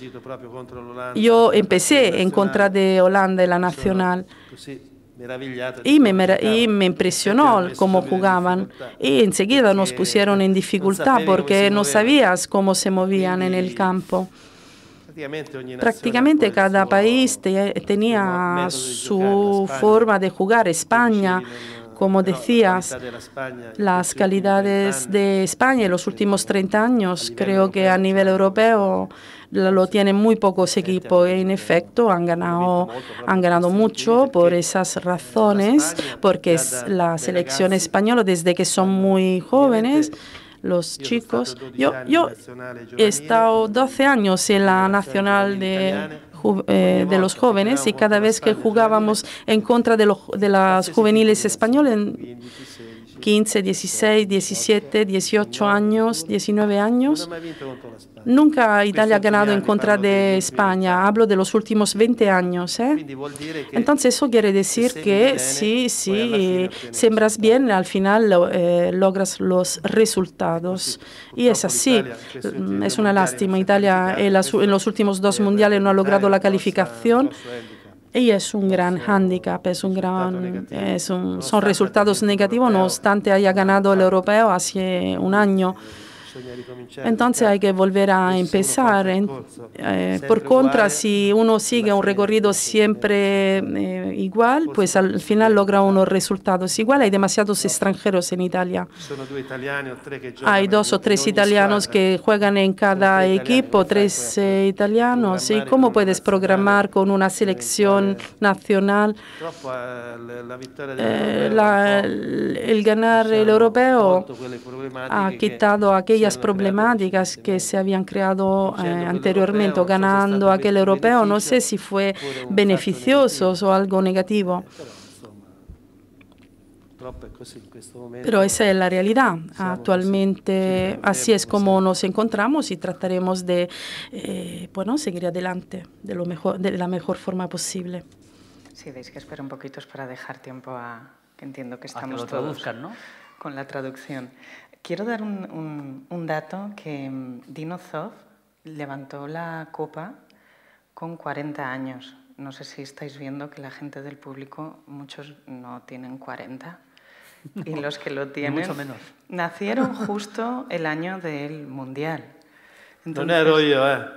D: Yo empecé en contra de Holanda en la nacional. Y me, y me impresionó cómo jugaban y enseguida nos pusieron en dificultad porque no sabías cómo se movían en el campo. Prácticamente cada país te, tenía su forma de jugar. España, como decías, las calidades de España en los últimos treinta años, creo que a nivel europeo lo tienen muy pocos equipos y en efecto han ganado, han ganado mucho por esas razones, porque es la selección española desde que son muy jóvenes, los chicos. Yo, yo he estado doce años en la nacional de, eh, de los jóvenes y cada vez que jugábamos en contra de, los, de las juveniles españolas, en quince, dieciséis, diecisiete, dieciocho años, diecinueve años, nunca Italia ha ganado en contra de España. Hablo de los últimos veinte años. ¿eh? Entonces eso quiere decir que si, si sembras bien, al final eh, logras los resultados. Y es así. Es una lástima. Italia en, las, en los últimos dos mundiales no ha logrado la calificación. Y es un gran hándicap, es un gran, es un, son resultados negativos, no obstante haya ganado el europeo hace un año. Entonces hay que volver a empezar. En, eh, por contra, si uno sigue un recorrido siempre eh, igual, pues al final logra unos resultados igual. Hay demasiados extranjeros en Italia. Hay dos o tres italianos que juegan en cada equipo, tres eh, italianos. ¿Y cómo puedes programar con una selección nacional eh, la, el, el ganar el europeo? Ha quitado aquellas problemáticas que se habían creado eh, anteriormente, ganando aquel europeo. No sé si fue beneficioso o algo negativo. Pero esa es la realidad. Actualmente así es como nos encontramos y trataremos de eh, bueno, seguir adelante de, lo mejor, de la mejor forma posible.
B: Sí, veis que espero un poquito para dejar tiempo a que entiendo que estamos
A: a que lo
B: todos
A: traduzcan, ¿no?
B: Con la traducción. Quiero dar un, un, un dato que Dino Zoff levantó la copa con cuarenta años. No sé si estáis viendo que la gente del público, muchos no tienen cuarenta. No, y los que lo tienen
A: mucho menos.
B: Nacieron justo el año del Mundial.
C: Entonces, no era yo, ¿eh?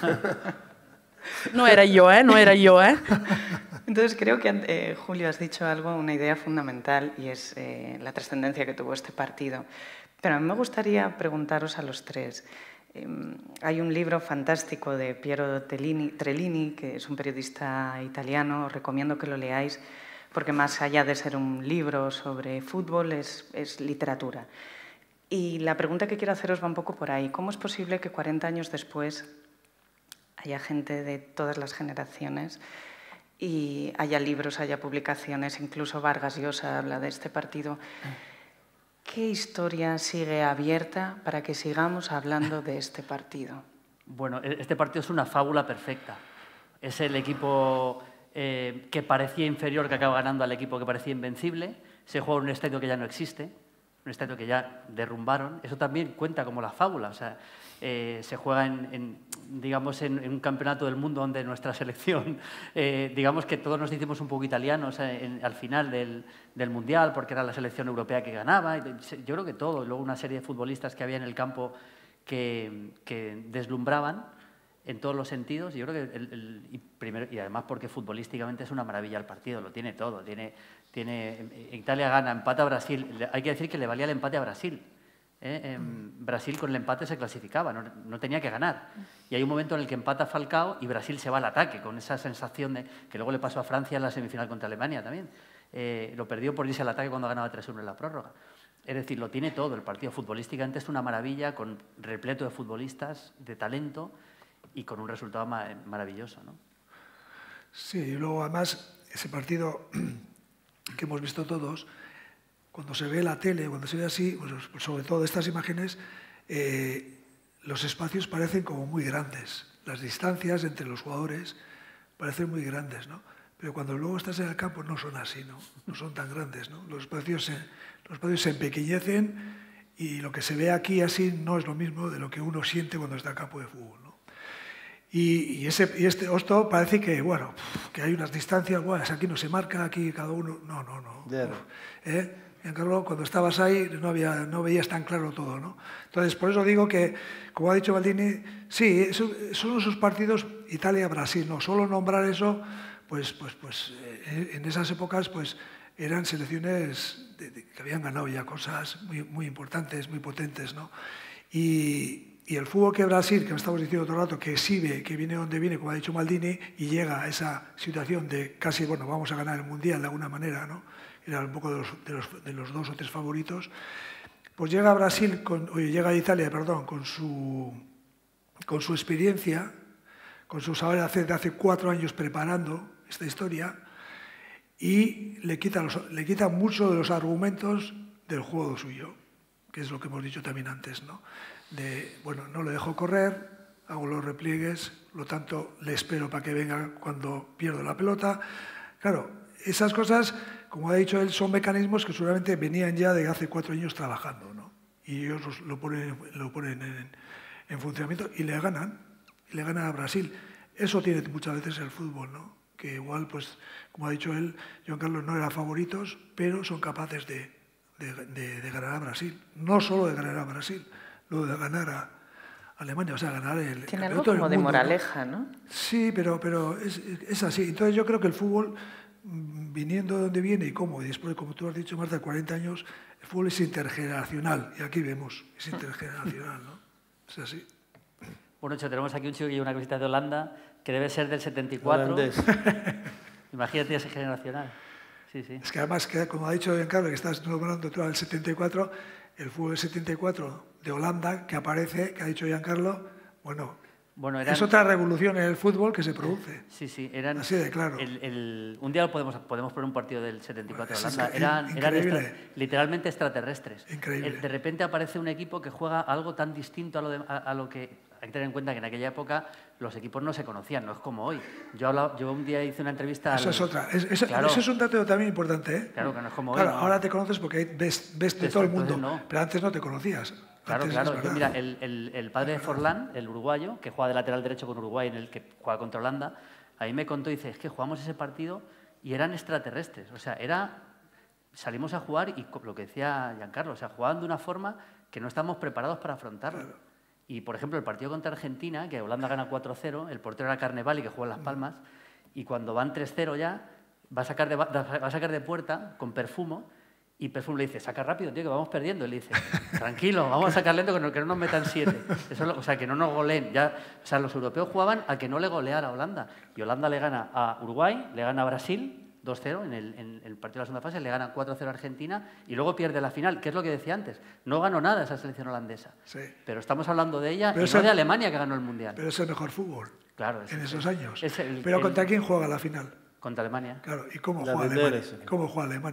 D: No era yo, ¿eh? No era yo, ¿eh?
B: Entonces creo que, eh, Julio, has dicho algo, una idea fundamental, y es eh, la trascendencia que tuvo este partido. Pero a mí me gustaría preguntaros a los tres. Eh, hay un libro fantástico de Piero Tellini, Trellini, que es un periodista italiano, os recomiendo que lo leáis, porque más allá de ser un libro sobre fútbol, es, es literatura. Y la pregunta que quiero haceros va un poco por ahí. ¿Cómo es posible que cuarenta años después haya gente de todas las generaciones y haya libros, haya publicaciones, incluso Vargas Llosa habla de este partido? ¿Qué historia sigue abierta para que sigamos hablando de este partido?
A: Bueno, este partido es una fábula perfecta. Es el equipo eh, que parecía inferior que acaba ganando al equipo que parecía invencible. Se juega en un estadio que ya no existe. un estadio que ya derrumbaron, eso también cuenta como la fábula. O sea, eh, se juega en, en digamos, en, en un campeonato del mundo donde nuestra selección, eh, digamos que todos nos hicimos un poco italianos eh, en, al final del, del Mundial, porque era la selección europea que ganaba. Yo creo que todo. Luego una serie de futbolistas que había en el campo que, que deslumbraban en todos los sentidos. Yo creo que el, el, y, primero, y además porque futbolísticamente es una maravilla el partido, lo tiene todo. Tiene, tiene, Italia gana, empata a Brasil. Hay que decir que le valía el empate a Brasil. ¿eh? En Brasil con el empate se clasificaba, no, no tenía que ganar. Y hay un momento en el que empata Falcao y Brasil se va al ataque, con esa sensación de que luego le pasó a Francia en la semifinal contra Alemania también. Eh, lo perdió por irse al ataque cuando ganaba tres uno en la prórroga. Es decir, lo tiene todo el partido. Futbolísticamente es una maravilla, con repleto de futbolistas, de talento y con un resultado ma maravilloso, ¿no?
E: Sí, y luego además ese partido que hemos visto todos, cuando se ve la tele, cuando se ve así, pues sobre todo estas imágenes, eh, los espacios parecen como muy grandes. Las distancias entre los jugadores parecen muy grandes, ¿no? Pero cuando luego estás en el campo no son así, ¿no? No son tan grandes, ¿no? Los espacios se, los espacios se empequeñecen y lo que se ve aquí así no es lo mismo de lo que uno siente cuando está en campo de fútbol, ¿no? Y, y, ese, y este Osto parece que, bueno, que hay unas distancias, bueno, aquí no se marca, aquí cada uno... No, no, no. ¿Eh? Giancarlo, cuando estabas ahí no, había, no veías tan claro todo, ¿no? Entonces, por eso digo que, como ha dicho Baldini, sí, eso, son esos partidos Italia-Brasil, no solo nombrar eso, pues, pues, pues eh, en esas épocas pues eran selecciones de, de, que habían ganado ya cosas muy, muy importantes, muy potentes, ¿no? Y, y el fútbol que Brasil, que me estamos diciendo todo el rato, que exhibe, que viene donde viene, como ha dicho Maldini, y llega a esa situación de casi, bueno, vamos a ganar el Mundial de alguna manera, ¿no? Era un poco de los, de los, de los dos o tres favoritos, pues llega a Brasil, con, oye, llega a Italia, perdón, con su, con su experiencia, con su saber hacer de hace cuatro años preparando esta historia, y le quita, los, le quita mucho de los argumentos del juego suyo, que es lo que hemos dicho también antes, ¿no? De, bueno, no le dejo correr, hago los repliegues, lo tanto le espero para que venga cuando pierdo la pelota. Claro, esas cosas, como ha dicho él, son mecanismos que seguramente venían ya de hace cuatro años trabajando, ¿no? Y ellos lo ponen, lo ponen en, en funcionamiento y le ganan, y le ganan a Brasil. Eso tiene muchas veces el fútbol, ¿no? Que igual, pues, como ha dicho él, Giancarlo no era favoritos, pero son capaces de, de, de, de ganar a Brasil. No solo de ganar a Brasil, lo de ganar a Alemania, o sea, ganar el
B: Tiene algo como de mundo, moraleja, ¿no? ¿no?
E: Sí, pero, pero es, es así. Entonces yo creo que el fútbol, viniendo de donde viene y cómo, y después, como tú has dicho, más de cuarenta años, el fútbol es intergeneracional. Y aquí vemos, es intergeneracional, ¿no? Es así.
A: Bueno, hecho, tenemos aquí un chico que lleva una camiseta de Holanda, que debe ser del setenta y cuatro. Imagínate ese generacional. Sí, sí.
E: Es que además, que, como ha dicho Giancarlo, que estás nombrando tú al setenta y cuatro, el fútbol del setenta y cuatro de Holanda, que aparece, que ha dicho Giancarlo, bueno, bueno eran, es otra revolución en el fútbol que se produce.
A: Sí, sí, eran...
E: Así de claro.
A: El, el, un día podemos, podemos poner un partido del setenta y cuatro de Holanda. Eran, eran extra, literalmente extraterrestres.
E: Increíble.
A: De repente aparece un equipo que juega algo tan distinto a lo, de, a, a lo que... Hay que tener en cuenta que en aquella época los equipos no se conocían, no es como hoy. Yo, hablaba, yo un día hice una entrevista...
E: Eso
A: al...
E: es otra. Es, es, claro. Eso es un dato también importante, ¿eh?
A: Claro, que no es como
E: claro,
A: hoy. ¿no?
E: Ahora te conoces porque ves, ves de todo el mundo, no. Pero antes no te conocías.
A: Claro,
E: antes
A: claro. Yo, mira, el, el, el padre de Forlán, el uruguayo, que juega de lateral derecho con Uruguay, en el que juega contra Holanda, a mí me contó y dice, es que jugamos ese partido y eran extraterrestres. O sea, era... Salimos a jugar y lo que decía Giancarlo, o sea, jugaban de una forma que no estamos preparados para afrontarlo. Claro. Y, por ejemplo, el partido contra Argentina, que Holanda gana cuatro cero, el portero era Carnevali, que juega en Las Palmas, y cuando van tres cero ya, va a sacar de, va a sacar de puerta con Perfumo, y Perfumo le dice, saca rápido, tío, que vamos perdiendo. Y le dice, tranquilo, vamos a sacar lento, que no, que no nos metan siete. Eso, o sea, que no nos goleen. Ya, o sea, los europeos jugaban a que no le goleara a Holanda. Y Holanda le gana a Uruguay, le gana a Brasil, dos cero en el, en el partido de la segunda fase, le gana cuatro cero a Argentina y luego pierde la final, que es lo que decía antes. No ganó nada esa selección holandesa.
E: Sí.
A: Pero estamos hablando de ella
E: pero
A: y no el, de Alemania, que ganó el Mundial.
E: Pero es el mejor fútbol
A: claro, es,
E: en esos
A: es,
E: años.
A: Es el,
E: pero
A: el,
E: ¿contra quién juega la final?
A: Contra Alemania.
E: Claro, ¿y cómo juega Alemania? ¿Cómo juega Alemania?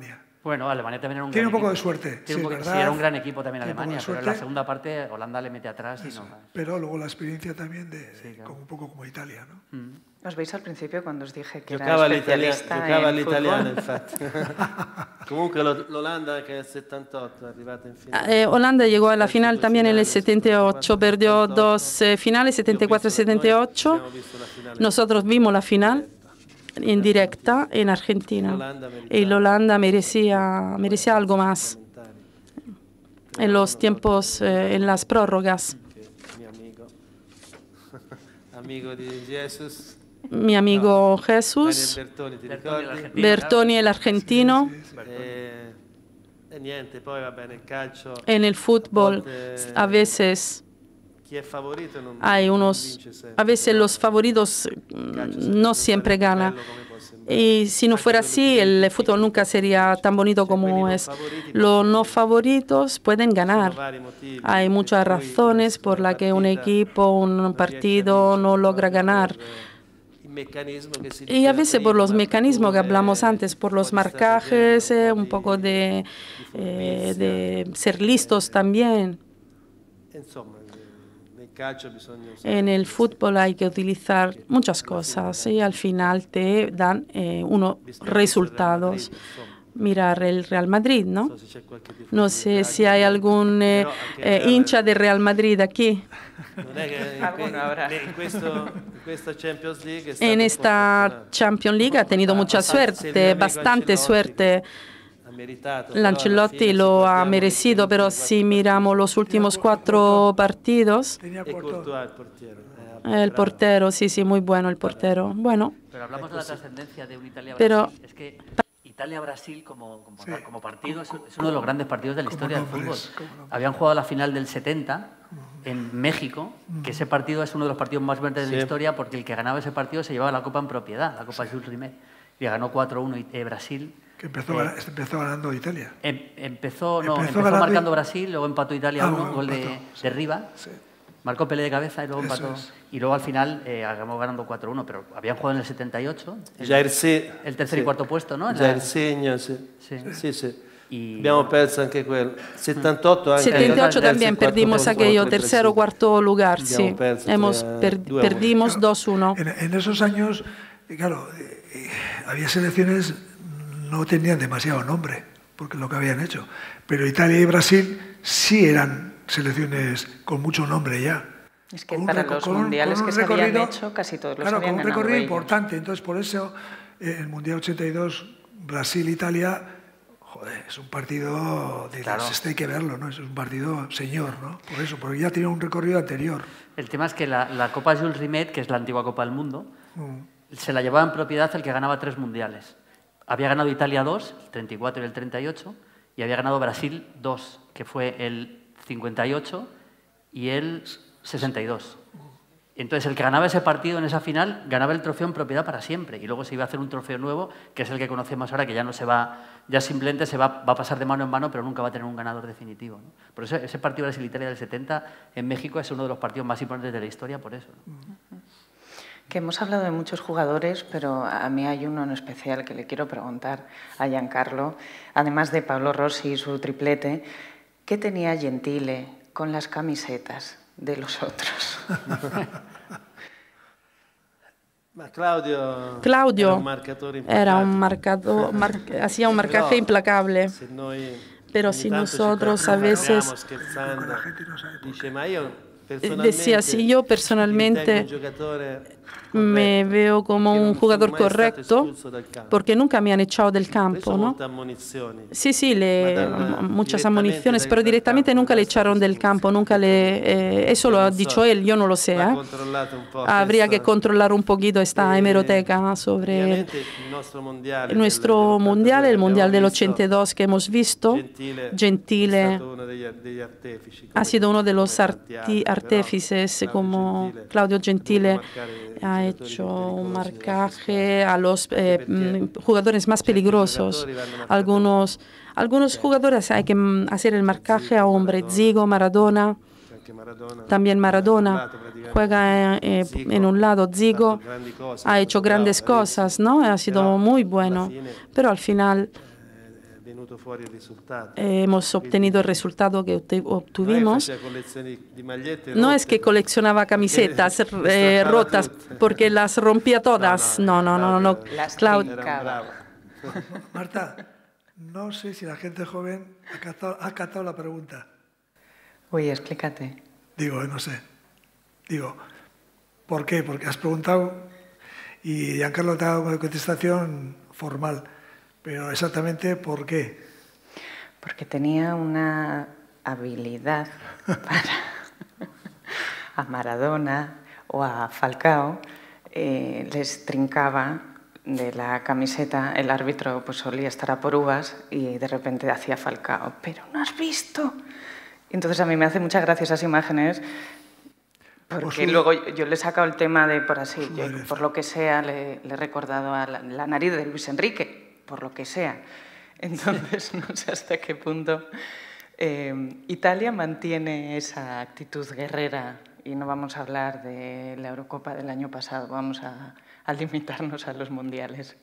A: Bueno, Alemania también era un
E: Tiene
A: gran
E: un poco
A: equipo.
E: de suerte,
A: Tiene
E: sí,
A: un poco-
E: ¿verdad?
A: sí, era un gran equipo también
E: Tiene un poco
A: Alemania,
E: de
A: pero en
E: suerte.
A: la segunda parte Holanda le mete atrás y
E: Eso.
A: no más.
E: Pero luego la experiencia también de,
A: Sí, claro.
E: como un poco como Italia, ¿no?
A: Mm.
B: ¿Os veis al principio cuando os dije que
C: Giocava
B: era
C: all'italiano,
B: especialista
C: giocava
B: en
C: all'italiano,
B: fútbol?
C: infatti. Comunque lo- l'Olanda che è il settantotto è arrivata in finale.
D: Eh, Holanda llegó a la final también en el setenta y ocho, perdió dos eh, finales, setenta y cuatro setenta y ocho.
C: Abbiamo visto la finale
D: Nosotros vimos la final en directa en Argentina y la Holanda merecía, merecía algo más en los tiempos, eh, en las prórrogas.
C: che mio amico amico di Jesus
D: Mi amigo
C: Daniel
D: Jesús,
C: Bertoni, ti
A: Bertoni,
C: ricordi?
A: l'argentino.
D: Bertoni el argentino.
C: E, e niente, poi va bene il calcio.
D: En el fútbol a veces
C: Chi è favorito non,
D: hay
C: non
D: unos,
C: vince sempre.
D: a veces los favoritos mm, no siempre ganan. Y si no fuera así, el fútbol nunca sería tan bonito como es. Los no favoritos pueden ganar. Hay muchas razones por las que un equipo, un partido no logra ganar. Y a veces por los mecanismos que hablamos antes, por los marcajes, eh, un poco de, eh, de ser listos también. En el fútbol hay que utilizar muchas cosas y al final te dan eh, unos resultados. Mirar el Real Madrid, ¿no? No sé si hay algún eh, eh, hincha de Real Madrid aquí.
B: Alguno habrá.
D: En esta Champions League ha tenido mucha suerte, bastante suerte. L'Ancelotti lo ha merecido, pero si miramos los últimos cuatro partidos,
E: Tenía
C: E
E: Courtois.
C: Courtois, il portiere.
D: el portero, sí, sí, muy bueno el portero. Bueno,
A: Pero hablamos de la trascendencia de un Italia-Brasil.
D: Pero-
A: Es que Italia-Brasil como, como, tal, como partido es, es uno de los grandes partidos de la historia del fútbol.
E: nombres, como nombres.
A: Habían jugado la final del setenta en México, que ese partido es uno de los partidos más verdes de la
C: Sí.
A: historia porque el que ganaba ese partido se llevaba la Copa en propiedad, la Copa Jules Rimet. Y ganó cuatro uno y- eh, Brasil.
E: Que empezó,
A: Eh,
E: gana- empezó ganando Italia.
A: Em- empezó, no,
E: Empezó
A: empezó,
E: ganando
A: marcando
E: y-
A: Brasil, luego empató Italia
E: Ah,
A: uno,
E: bueno,
A: gol de,
E: empató,
A: de Riva.
E: Sí.
A: Marcó Pelé de cabeza y luego
E: Eso
A: empató.
E: es.
A: Y luego al final eh, acabamos ganando cuatro uno, pero habían jugado en el setenta y ocho. El,
C: Già il, se-
A: el tercer y
C: sì.
A: cuarto puesto, ¿no? En
C: Già
A: la-
C: il segno, sì.
A: Sì.
C: Sì, sì.
A: Y-
C: Abbiamo perso anche quello. settantotto anche.
D: setenta y ocho
C: terzo e
D: también
C: quarto
D: perdimos
C: posto
D: aquello,
C: contro il
D: tercero,
C: Brasile.
D: cuarto lugar, sí.
C: Abbiamo perso
D: Hemos
C: tre-
D: per-
C: due a uno.
D: perdimos dos uno.
E: En, en esos años, eh, claro, eh, eh, había selecciones no tenían demasiado nombre, porque lo que habían hecho. Pero Italia y Brasil sí eran selecciones con mucho nombre ya.
B: Es que
E: Con un
B: para
E: reco-
B: los
E: con un-
B: mundiales
E: con un
B: que se habían
E: recorrido-
B: hecho, casi todos los
E: Claro,
B: habían
E: con un
B: ganado
E: recorrido
B: ellos.
E: importante. Entonces, por eso, eh, el Mundial ochenta y dos, Brasil-Italia, joder, es un partido, de
A: Claro.
E: este hay que verlo, ¿no? Es un partido señor, ¿no? Por eso, porque ya tiene un recorrido anterior.
A: El tema es que la, la Copa Jules Rimet, que es la antigua Copa del Mundo,
E: Mm.
A: se la llevaba en propiedad el que ganaba tres mundiales. Había ganado Italia dos, el treinta y cuatro y el treinta y ocho, y había ganado Brasil dos, que fue el cincuenta y ocho y el sesenta y dos. Entonces, el que ganaba ese partido en esa final ganaba el trofeo en propiedad para siempre. Y luego se iba a hacer un trofeo nuevo, que es el que conocemos ahora, que ya no se va, ya simplemente se va, va a pasar de mano en mano, pero nunca va a tener un ganador definitivo, ¿no? Por eso, ese partido Brasil-Italia del setenta en México es uno de los partidos más importantes de la historia, por eso, ¿no?
B: Que hemos hablado de muchos jugadores, pero a mí hay uno en especial que le quiero preguntar a Giancarlo, además de Paolo Rossi y su triplete, ¿qué tenía Gentile con las camisetas de los otros?
C: Ma Claudio,
D: Claudio
C: era un marcatore
D: era un
C: implacabile.
D: marcador, mar- hacía un marcaje
C: Però,
D: implacable.
C: se noi
D: Pero
C: ogni
D: si
C: tanto ci
D: nosotros a
C: parliamo
D: veces
C: scherzando,
E: La gente no sabe por qué.
C: dice, ma io
D: decía,
C: personalmente
D: si yo
C: mi
D: personalmente
C: ritengo un giocatore
D: me
C: corretto,
D: veo como
C: che
D: un
C: non sono
D: jugador
C: mai stato
D: correcto
C: espulso dal campo.
D: porque nunca me han echado del
C: Ho
D: campo,
C: preso
D: ¿no?
C: molte ammonizioni.
D: Sí, sí, le,
C: Ma dal-
D: m- muchas
C: directamente
D: amuniciones,
C: dal-
D: pero
C: dal
D: directamente
C: campo,
D: nunca le
C: dal
D: echaron del campo, nunca le... eh, eso lo ha
C: Non so,
D: dicho él, yo no lo sé.
C: va
D: ¿eh?
C: controllato un po'
D: Habría que
C: questo.
D: controlar un poquito esta
C: Eh,
D: hemeroteca sobre
C: ovviamente il nostro mondiale,
D: nuestro
C: del- del
D: mundial, el
C: ottantadue
D: mundial del
C: abbiamo visto,
D: ochenta y dos que hemos visto.
C: Gentile,
D: Gentile
C: è stato uno degli, degli artefici,
D: ha
C: come-
D: sido uno de
C: come
D: los
C: tanti
D: arti-
C: altri, però
D: artífices
C: Claudio
D: como
C: Gentile
D: Claudio
C: ha
D: Gentile
C: dovuto marcare i
D: ha
C: giocatori
D: hecho
C: più
D: un
C: pericolosi
D: marcaje a los eh,
C: Perché
D: mm, jugadores más
C: certi
D: peligrosos.
C: giocatori vanno marcati
D: Algunos, algunos jugadores hay que mm, hacer el marcaje a hombre. Zigo, Maradona,
C: anche Maradona,
D: también Maradona
C: praticamente.
D: juega eh,
C: Zico
D: en un lado.
C: ha fatto
D: Zigo
C: grandi cose,
D: ha hecho
C: però
D: grandes
C: adesso-
D: cosas, ¿no? Ha sido
C: però
D: muy
C: alla
D: bueno,
C: fine,
D: pero al final hemos obtenido el resultado que obtuvimos. No es que coleccionaba camisetas eh, rotas porque las rompía todas. No, no, no, no.
B: Las
D: Claudia.
E: Marta, no sé si la gente joven ha captado, ha captado la pregunta.
B: Uy, explícate.
E: Digo, no sé. Digo, ¿por qué? Porque has preguntado y Giancarlo te ha dado una contestación formal. Pero exactamente, ¿por qué?
B: Porque tenía una habilidad para a Maradona o a Falcao, eh, les trincaba de la camiseta, el árbitro pues solía estar a por uvas y de repente hacía Falcao, pero ¿no has visto? Entonces a mí me hace muchas gracias esas imágenes porque pues luego yo le he sacado el tema de por así, yo, por lo que sea, le, le he recordado a la, la nariz de Luis Enrique, por lo que sea. Entonces, no sé hasta qué punto eh, Italia mantiene esa actitud guerrera y no vamos a hablar de la Eurocopa del año pasado, vamos a, a limitarnos a los mundiales.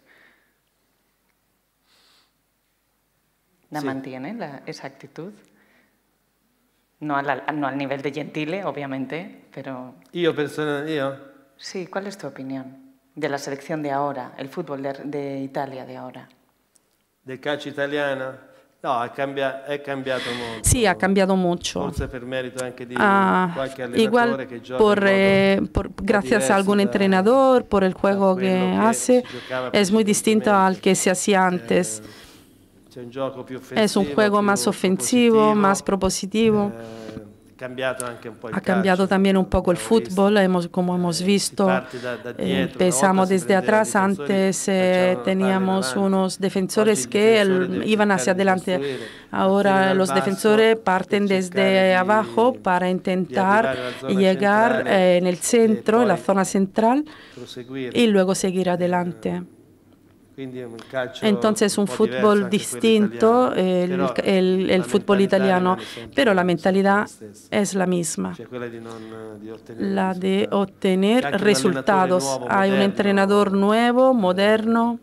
B: ¿La sí. mantiene la, esa actitud? No, a la, no al nivel de Gentile, obviamente, pero...
C: Io personalmente, io?
B: Sí, ¿cuál es tu opinión de la selección de ahora, el fútbol de, de Italia de ahora?
C: ¿Del calcio italiano? No, ha cambiato, è cambiato molto.
D: Sí, ha cambiado mucho.
C: Forse per merito anche di
D: ah,
C: qualche allenatore
D: igual
C: che gioca
D: por, eh, por,
C: un
D: gracias a algún
C: da,
D: entrenador, por el juego que, que hace, es muy distinto al que se hacía antes.
C: Eh, un gioco più
D: es un juego
C: più
D: más ofensivo, más propositivo.
C: Eh, cambiato anche un po il
D: ha cambiado
C: calcio,
D: también un poco el fútbol, hemos, como hemos visto,
C: da, da
D: eh, empezamos desde atrás, antes eh, teníamos unos defensores que el, iban hacia adelante, ahora los defensores parten desde abajo para intentar llegar eh, en el centro, en la zona central y luego seguir adelante. Entonces un fútbol distinto, el, el, el fútbol italiano, pero la mentalidad es la misma, la de obtener resultados. Hay un entrenador nuevo, moderno,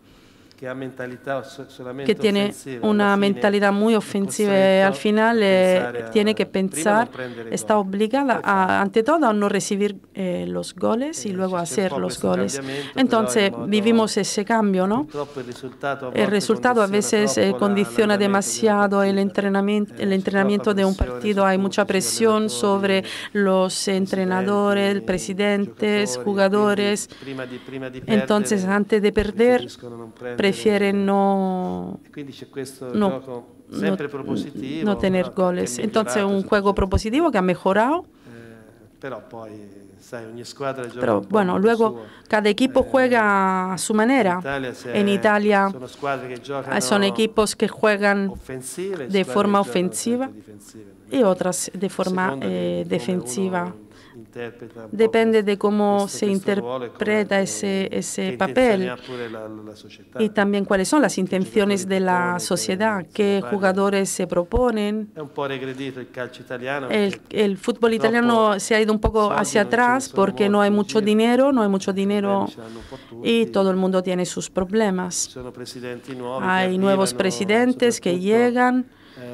D: que tiene una mentalidad muy ofensiva y al final eh, tiene que pensar, está obligada a, ante todo a no recibir eh, los goles y luego hacer los goles. Entonces vivimos ese cambio, ¿no? El resultado a veces eh, condiciona demasiado el entrenamiento, el entrenamiento de un partido. Hay mucha presión sobre los entrenadores, presidentes, jugadores. Entonces antes de perder, prefieren no, no, no, no tener goles. Entonces un juego propositivo que ha mejorado. Pero bueno, luego cada equipo juega a su manera. En Italia son equipos que juegan de forma ofensiva y otras de forma eh, defensiva. Depende de cómo se interpreta ese, ese papel y también cuáles son las intenciones de la sociedad, qué jugadores se proponen. El, el fútbol italiano se ha ido un poco hacia atrás porque no hay mucho dinero, no hay mucho dinero y todo el mundo tiene sus problemas. Hay nuevos presidentes que llegan.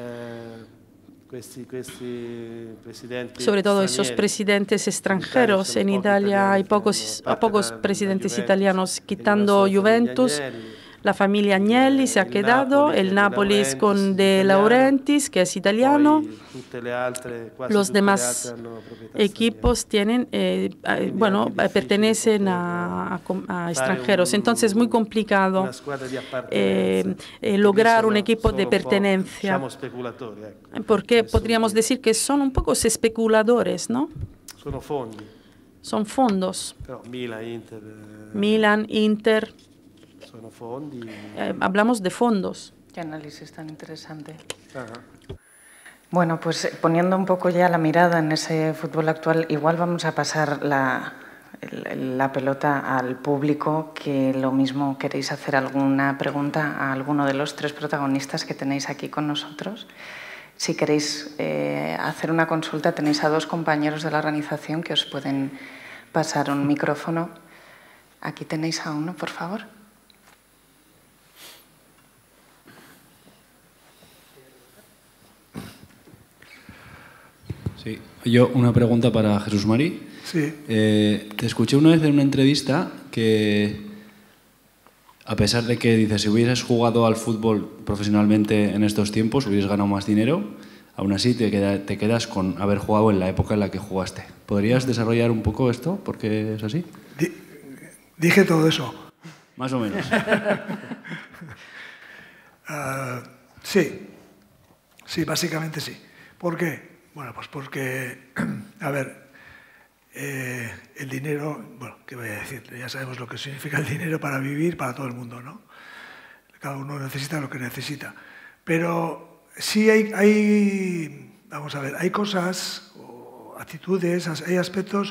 D: Sobre todo esos presidentes extranjeros. En Italia hay pocos, pocos presidentes italianos, quitando Juventus. La familia Agnelli se ha quedado, el Nápoles con De Laurentiis, que es italiano. Los demás equipos tienen, eh, bueno, pertenecen a, a, a extranjeros. Entonces es muy complicado eh, eh, lograr un equipo de pertenencia. Porque podríamos decir que son un poco especuladores, ¿no? Son fondos. Milan, Inter. Eh, hablamos de fondos.
B: Qué análisis tan interesante. Ajá. Bueno, pues poniendo un poco ya la mirada en ese fútbol actual, igual vamos a pasar la, la pelota al público, que lo mismo queréis hacer alguna pregunta a alguno de los tres protagonistas que tenéis aquí con nosotros. Si queréis eh, hacer una consulta, tenéis a dos compañeros de la organización que os pueden pasar un micrófono. Aquí tenéis a uno, por favor.
F: Sí, yo una pregunta para Jesús Mari.
E: Sí.
F: Eh, te escuché una vez en una entrevista que, a pesar de que dices, si hubieras jugado al fútbol profesionalmente en estos tiempos, hubieras ganado más dinero, aún así te, queda, te quedas con haber jugado en la época en la que jugaste. ¿Podrías desarrollar un poco esto? ¿Por qué es así?
E: Di, dije todo eso.
F: Más o menos.
E: uh, sí, sí, básicamente sí. ¿Por qué? Bueno, pues porque, a ver, eh, el dinero, bueno, ¿qué voy a decir? Ya sabemos lo que significa el dinero para vivir, para todo el mundo, ¿no? Cada uno necesita lo que necesita. Pero sí hay, hay vamos a ver, hay cosas, o actitudes, hay aspectos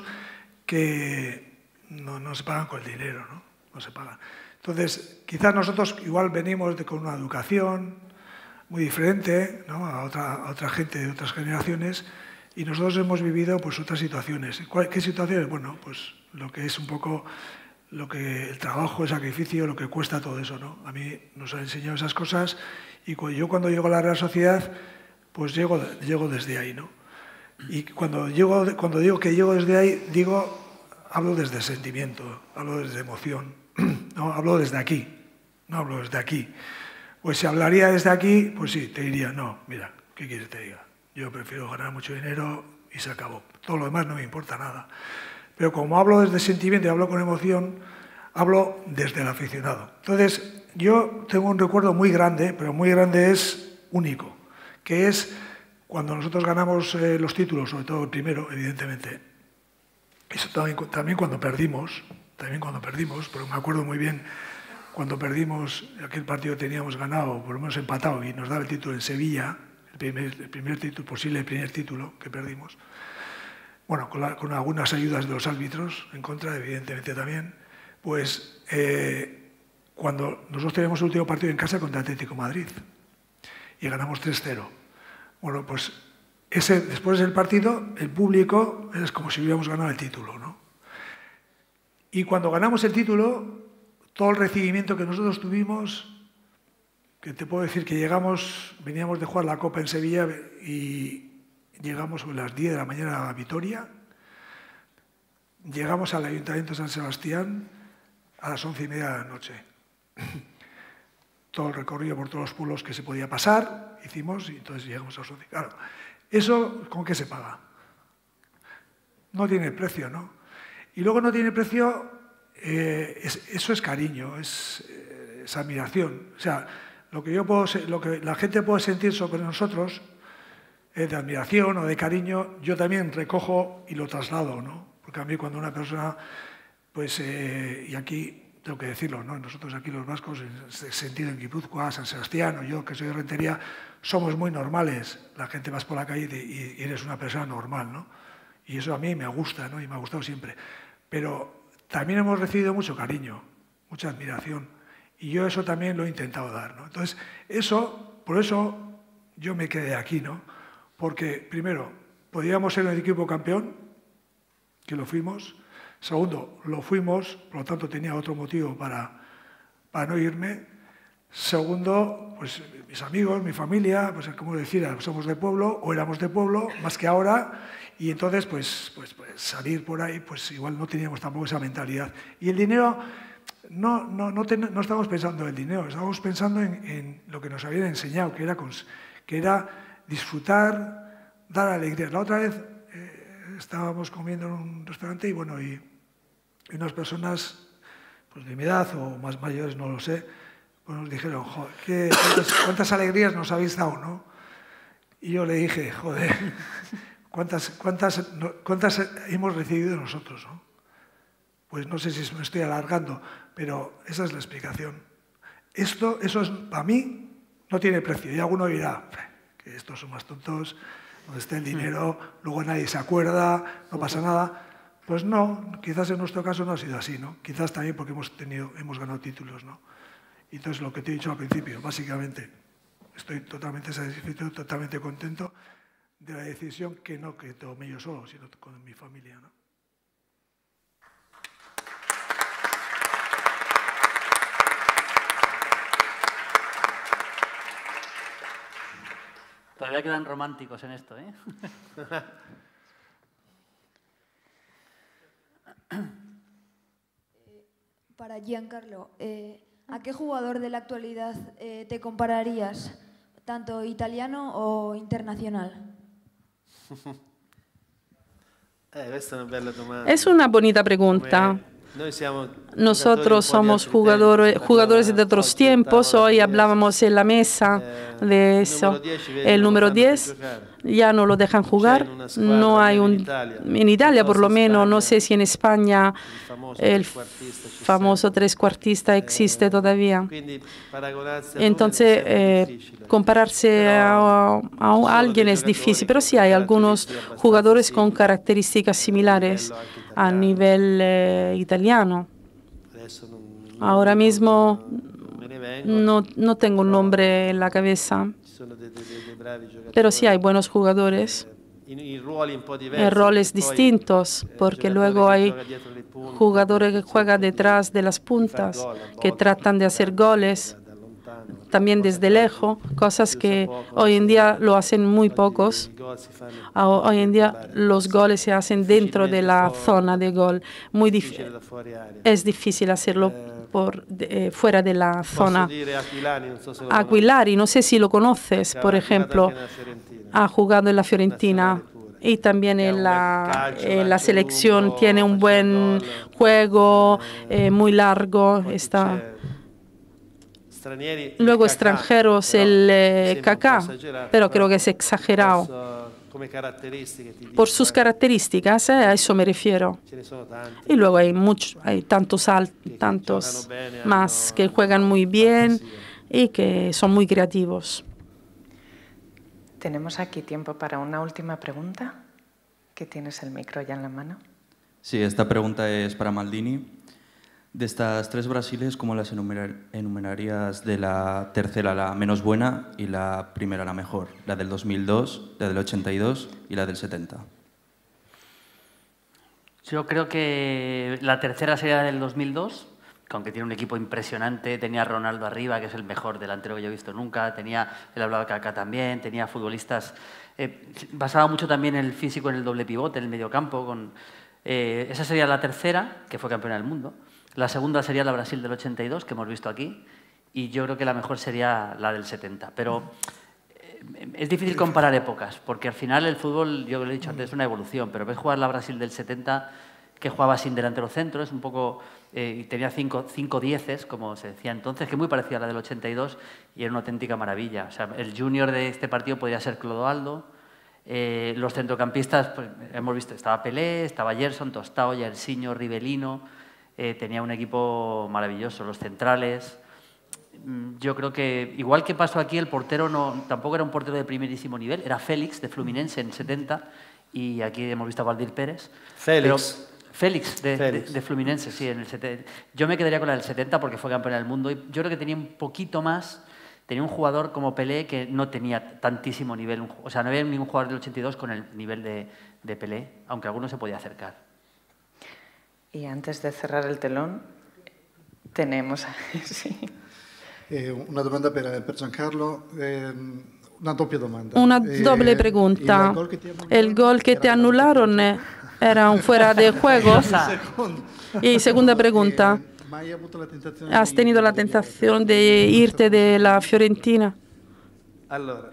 E: que no, no se pagan con el dinero, ¿no? No se pagan. Entonces, quizás nosotros igual venimos de, con una educación muy diferente, ¿no? a, otra, a otra gente de otras generaciones, y nosotros hemos vivido pues, otras situaciones. ¿Qué situaciones? Bueno, pues lo que es un poco lo que el trabajo, el sacrificio, lo que cuesta todo eso, ¿no? A mí nos han enseñado esas cosas, y yo cuando llego a la Real Sociedad, pues llego, llego desde ahí, ¿no? Y cuando, llego, cuando digo que llego desde ahí, digo, hablo desde sentimiento, hablo desde emoción, no, hablo desde aquí, no hablo desde aquí. Pues si hablaría desde aquí, pues sí, te diría, no, mira, ¿qué quieres que te diga? Yo prefiero ganar mucho dinero y se acabó. Todo lo demás no me importa nada. Pero como hablo desde sentimiento y hablo con emoción, hablo desde el aficionado. Entonces, yo tengo un recuerdo muy grande, pero muy grande es único, que es cuando nosotros ganamos eh, los títulos, sobre todo el primero, evidentemente. Eso también, también cuando perdimos, también cuando perdimos, pero me acuerdo muy bien cuando perdimos aquel partido que teníamos ganado, por lo menos empatado, y nos daba el título en Sevilla, el primer, el primer título, posible el primer título que perdimos. Bueno, con, la, con algunas ayudas de los árbitros en contra, evidentemente también, pues eh, cuando nosotros teníamos el último partido en casa contra Atlético de Madrid y ganamos tres cero. Bueno, pues ese, después del partido, el público es como si hubiéramos ganado el título, ¿no? Y cuando ganamos el título, todo el recibimiento que nosotros tuvimos, que te puedo decir que llegamos, veníamos de jugar la Copa en Sevilla y llegamos a las diez de la mañana a Vitoria, llegamos al Ayuntamiento de San Sebastián a las once y media de la noche. Todo el recorrido por todos los pueblos que se podía pasar, hicimos, y entonces llegamos a las once. Claro, ¿eso con qué se paga? No tiene precio, ¿no? Y luego no tiene precio, eh, es, eso es cariño, es, eh, es admiración. O sea, lo que, yo puedo, lo que la gente puede sentir sobre nosotros, eh, de admiración o de cariño, yo también recojo y lo traslado, ¿no? Porque a mí cuando una persona, pues, eh, y aquí tengo que decirlo, ¿no? Nosotros aquí los vascos, en ese sentido en Guipúzcoa, San Sebastián, o yo que soy de Rentería, somos muy normales. La gente vas por la calle y, y eres una persona normal, ¿no? Y eso a mí me gusta, ¿no? Y me ha gustado siempre. Pero también hemos recibido mucho cariño, mucha admiración. Y yo eso también lo he intentado dar, ¿no? Entonces, eso, por eso yo me quedé aquí, ¿no? Porque, primero, podíamos ser el equipo campeón, que lo fuimos. Segundo, lo fuimos, por lo tanto tenía otro motivo para, para no irme. Segundo, pues mis amigos, mi familia, pues como decir, somos de pueblo, o éramos de pueblo, más que ahora, y entonces pues, pues, pues salir por ahí, pues igual no teníamos tampoco esa mentalidad. Y el dinero, no, no, no, ten, no estábamos pensando en el dinero, estábamos pensando en, en lo que nos habían enseñado, que era, que era disfrutar, dar alegría. La otra vez eh, estábamos comiendo en un restaurante y bueno, y, y unas personas pues, de mi edad o más mayores, no lo sé, pues nos dijeron, joder, ¿qué, cuántas, cuántas alegrías nos habéis dado, ¿no? Y yo le dije, joder, ¿cuántas, cuántas, no, cuántas hemos recibido nosotros, ¿no? Pues no sé si me estoy alargando, pero esa es la explicación. Esto, eso es, para mí, no tiene precio. Y alguno dirá, que estos son más tontos, donde está el dinero, luego nadie se acuerda, no pasa nada. Pues no, quizás en nuestro caso no ha sido así, ¿no? Quizás también porque hemos, tenido, hemos ganado títulos, ¿no? Y entonces lo que te he dicho al principio, básicamente, estoy totalmente satisfecho, totalmente contento de la decisión que no que tomé yo solo, sino con mi familia, ¿no?
A: Todavía quedan románticos en esto, ¿eh?
G: Para Giancarlo, eh, ¿a qué jugador de la actualidad eh, te compararías, tanto italiano o internacional?
D: Es una bonita pregunta. Nosotros somos jugadores, jugadores de otros tiempos. Hoy hablábamos en la mesa de eso. El número diez ya no lo dejan jugar. No hay un, en Italia por lo menos, no sé si en España el famoso trescuartista existe todavía. Entonces, eh, compararse a, a alguien es difícil, pero sí hay algunos jugadores con características similares a nivel eh, italiano. Ahora mismo no, no tengo un nombre en la cabeza, pero sí hay buenos jugadores en roles distintos, porque luego hay jugadores que juegan detrás de las puntas, que tratan de hacer goles también desde lejos, cosas que hoy en día lo hacen muy pocos. Hoy en día los goles se hacen dentro de la zona de gol. Muy es difícil hacerlo por, eh, fuera de la zona. Aquilani, no sé si lo conoces, por ejemplo, ha jugado en la Fiorentina y también en la, en la selección tiene un buen juego, eh, muy largo. Está. Luego extranjeros, el eh, Kaká, pero creo que es exagerado. Por sus características, eh, a eso me refiero. Y luego hay, mucho, hay tantos, al, tantos más que juegan muy bien y que son muy creativos.
B: Tenemos aquí tiempo para una última pregunta. ¿Que tienes el micro ya en la mano?
H: Sí, esta pregunta es para Maldini. De estas tres Brasiles, ¿cómo las enumerar, enumerarías de la tercera la menos buena y la primera la mejor? La del dos mil dos, la del ochenta y dos y la del setenta.
A: Yo creo que la tercera sería la del dos mil dos, que aunque tiene un equipo impresionante, tenía a Ronaldo arriba, que es el mejor delantero que yo he visto nunca, tenía, él hablaba de Kaká también, tenía futbolistas, eh, basaba mucho también el físico en el doble pivote, en el mediocampo. Con, eh, esa sería la tercera, que fue campeona del mundo. La segunda sería la Brasil del ochenta y dos, que hemos visto aquí, y yo creo que la mejor sería la del setenta. Pero eh, es difícil comparar épocas, porque al final el fútbol, yo lo he dicho antes, es una evolución, pero ves jugar la Brasil del setenta, que jugaba sin delantero centro, es un poco, eh, tenía cinco, cinco dieces, como se decía entonces, que muy parecía a la del ochenta y dos, y era una auténtica maravilla. O sea, el junior de este partido podría ser Clodoaldo. Eh, los centrocampistas, pues, hemos visto, estaba Pelé, estaba Gerson, Tostao, Jairzinho, Rivelino. Eh, tenía un equipo maravilloso, los centrales. Yo creo que, igual que pasó aquí, el portero no, tampoco era un portero de primerísimo nivel, era Félix, de Fluminense, en setenta, y aquí hemos visto a Valdir Pérez.
C: Félix.
A: Pero, Félix, de,
C: Félix.
A: De, de Fluminense, sí, en el setenta. Yo me quedaría con la del setenta porque fue campeona del mundo, y yo creo que tenía un poquito más, tenía un jugador como Pelé que no tenía tantísimo nivel, o sea, no había ningún jugador del ochenta y dos con el nivel de, de Pelé, aunque alguno se podía acercar.
B: Y antes de cerrar el telón, tenemos... sí.
I: Eh, una domanda per, per Giancarlo, eh, una doppia domanda.
D: Una doble pregunta.
I: Eh,
D: el gol que te anularon era un fuera de juego. Y segunda pregunta, ¿has tenido la tentación de irte de la Fiorentina?
C: Allora,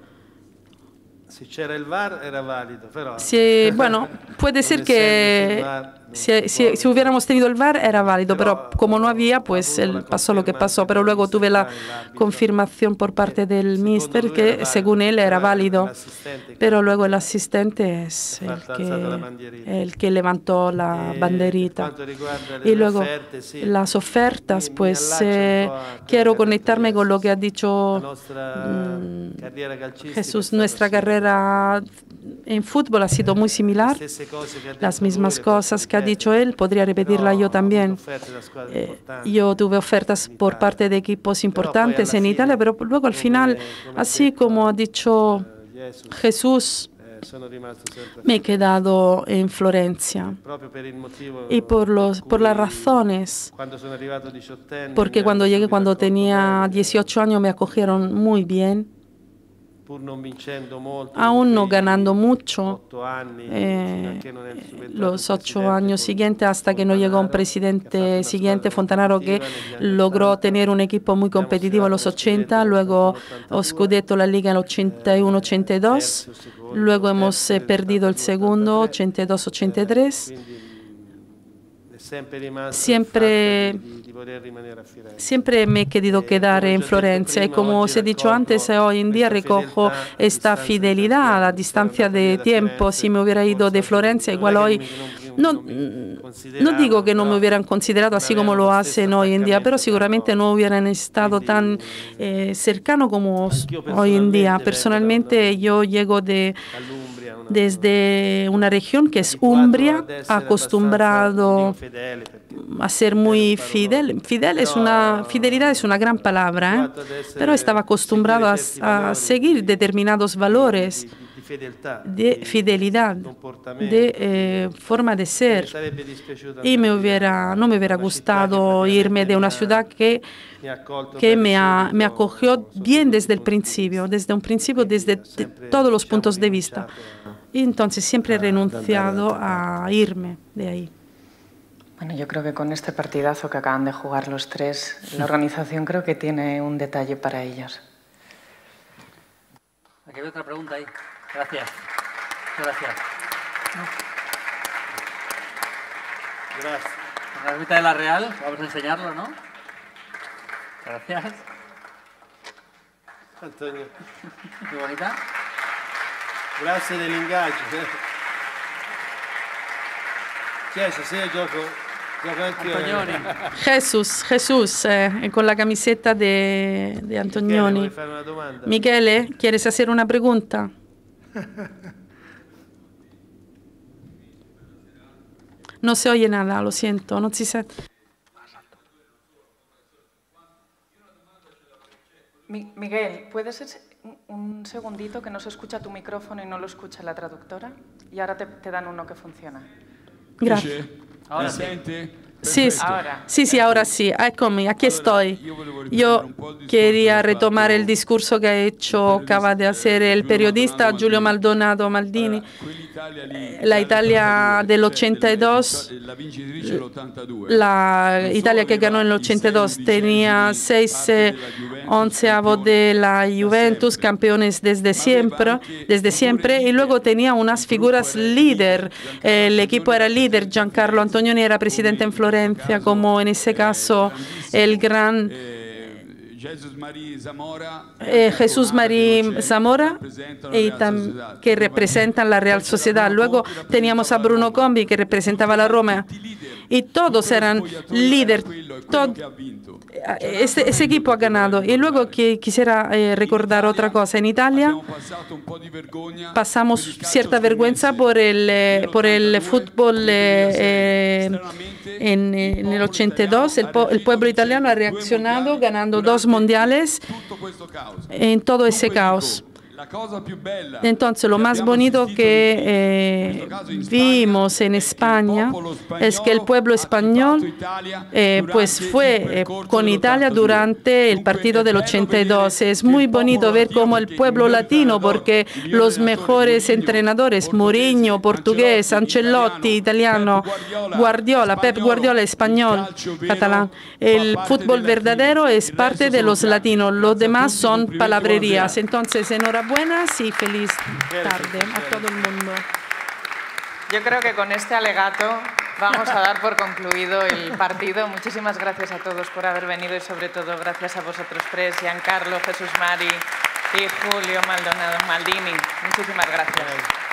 C: si c'era il V A R era válido, però...
D: Sí, bueno, puede ser que si, si, si hubiéramos tenido el V A R era válido, pero como no había, pues el, pasó lo que pasó. Pero luego tuve la confirmación por parte del míster que según él era válido. Pero luego el asistente es el que, el que levantó la banderita. Y luego las ofertas, pues eh, quiero conectarme con lo que ha dicho mm, Jesús. Nuestra carrera en fútbol ha sido muy similar. Las mismas cosas que ha dicho él, podría repetirla yo también. Eh, yo tuve ofertas por parte de equipos importantes en Italia, pero luego al final, así como ha dicho Jesús, me he quedado en Florencia. Y por, los, por las razones, porque cuando llegué, cuando tenía dieciocho años, me acogieron muy bien. aún no ganando mucho, eh, los ocho años siguientes hasta que no llegó un presidente siguiente, Fontanaro, que logró tener un equipo muy competitivo en los ochenta, luego Scudetto la Liga en el ochenta y uno ochenta y dos, luego hemos eh, perdido el segundo, ochenta y dos ochenta y tres. Siempre, siempre me he querido quedar en Florencia y, como os he dicho antes, hoy en día recojo esta fidelidad a la distancia de tiempo. Si me hubiera ido de Florencia, igual hoy, no, no digo que no me hubieran considerado así como lo hacen hoy en día, pero seguramente no hubieran estado tan eh, cercano como hoy en día. Personalmente, yo llego de desde una región que es Umbria, acostumbrado a ser muy fidel. Fidel es una, fidelidad es una gran palabra, ¿eh? Pero estaba acostumbrado a, a seguir determinados valores de fidelidad, de eh, forma de ser. Y me hubiera, no me hubiera gustado irme de una ciudad que, que me, ha, me acogió bien desde el principio, desde un principio, desde de todos los puntos de vista. Y entonces siempre he renunciado a irme de ahí.
B: Bueno, yo creo que con este partidazo que acaban de jugar los tres, la organización creo que tiene un detalle para ellos.
A: Aquí hay otra pregunta ahí. Gracias. Gracias. Gracias. La ermita de la Real, vamos a enseñarlo, ¿no? Gracias.
C: Antonio.
A: Muy bonita.
C: Grazie dell'ingaggio. Chi è stasera gioco? Gioco anche
A: Antonioni.
D: Jesús, Jesús, eh, con la camiseta de, de Antonioni.
C: Michele, ¿vuoi fare una domanda?
D: Michele, ¿quieres hacer una pregunta? No se oye nada, lo siento. No si se...
B: Miguel, ¿puedes un segundito que no se escucha tu micrófono y no lo escucha la traductora? Y ahora te, te dan uno que funciona.
D: Gracias.
A: Ahora sí.
D: Sí, sí, sí, ahora sí. Eccomi, aquí estoy. Yo quería retomar el discurso que ha hecho, acaba de hacer el periodista Giulio Maldonado Maldini. La Italia del ochenta y dos, la Italia que ganó en el ochenta y dos, tenía seis eh, onceavos de la Juventus, campeones desde siempre, desde siempre, y luego tenía unas figuras líder. El equipo era líder, Giancarlo Antonioni era presidente en Florencia, como en ese caso el gran eh, Jesús María Zamora, y tam, que representan la Real Sociedad. Luego teníamos a Bruno Combi, que representaba la Roma, y todos eran líderes. Ese, ese equipo ha ganado. Y luego que quisiera eh, recordar otra cosa. En Italia pasamos cierta vergüenza por el, eh, por el fútbol eh, eh, en, en el ochenta y dos. El, el pueblo italiano ha reaccionado ganando dos mundiales en todo ese caos. Entonces, lo más bonito que eh, vimos en España es que el pueblo español eh, pues fue eh, con Italia durante el partido del ochenta y dos. Es muy bonito ver cómo el pueblo latino, porque los mejores entrenadores, Mourinho, portugués, Ancelotti, italiano, Guardiola, Pep Guardiola, español, catalán, el fútbol verdadero es parte de los latinos, los demás son palabrerías. Entonces, enhorabuena. Buenas y feliz tarde a todo el mundo.
B: Yo creo que con este alegato vamos a dar por concluido el partido. Muchísimas gracias a todos por haber venido y sobre todo gracias a vosotros tres, Giancarlo, Jesús Mari y Julio Maldonado Maldini. Muchísimas gracias.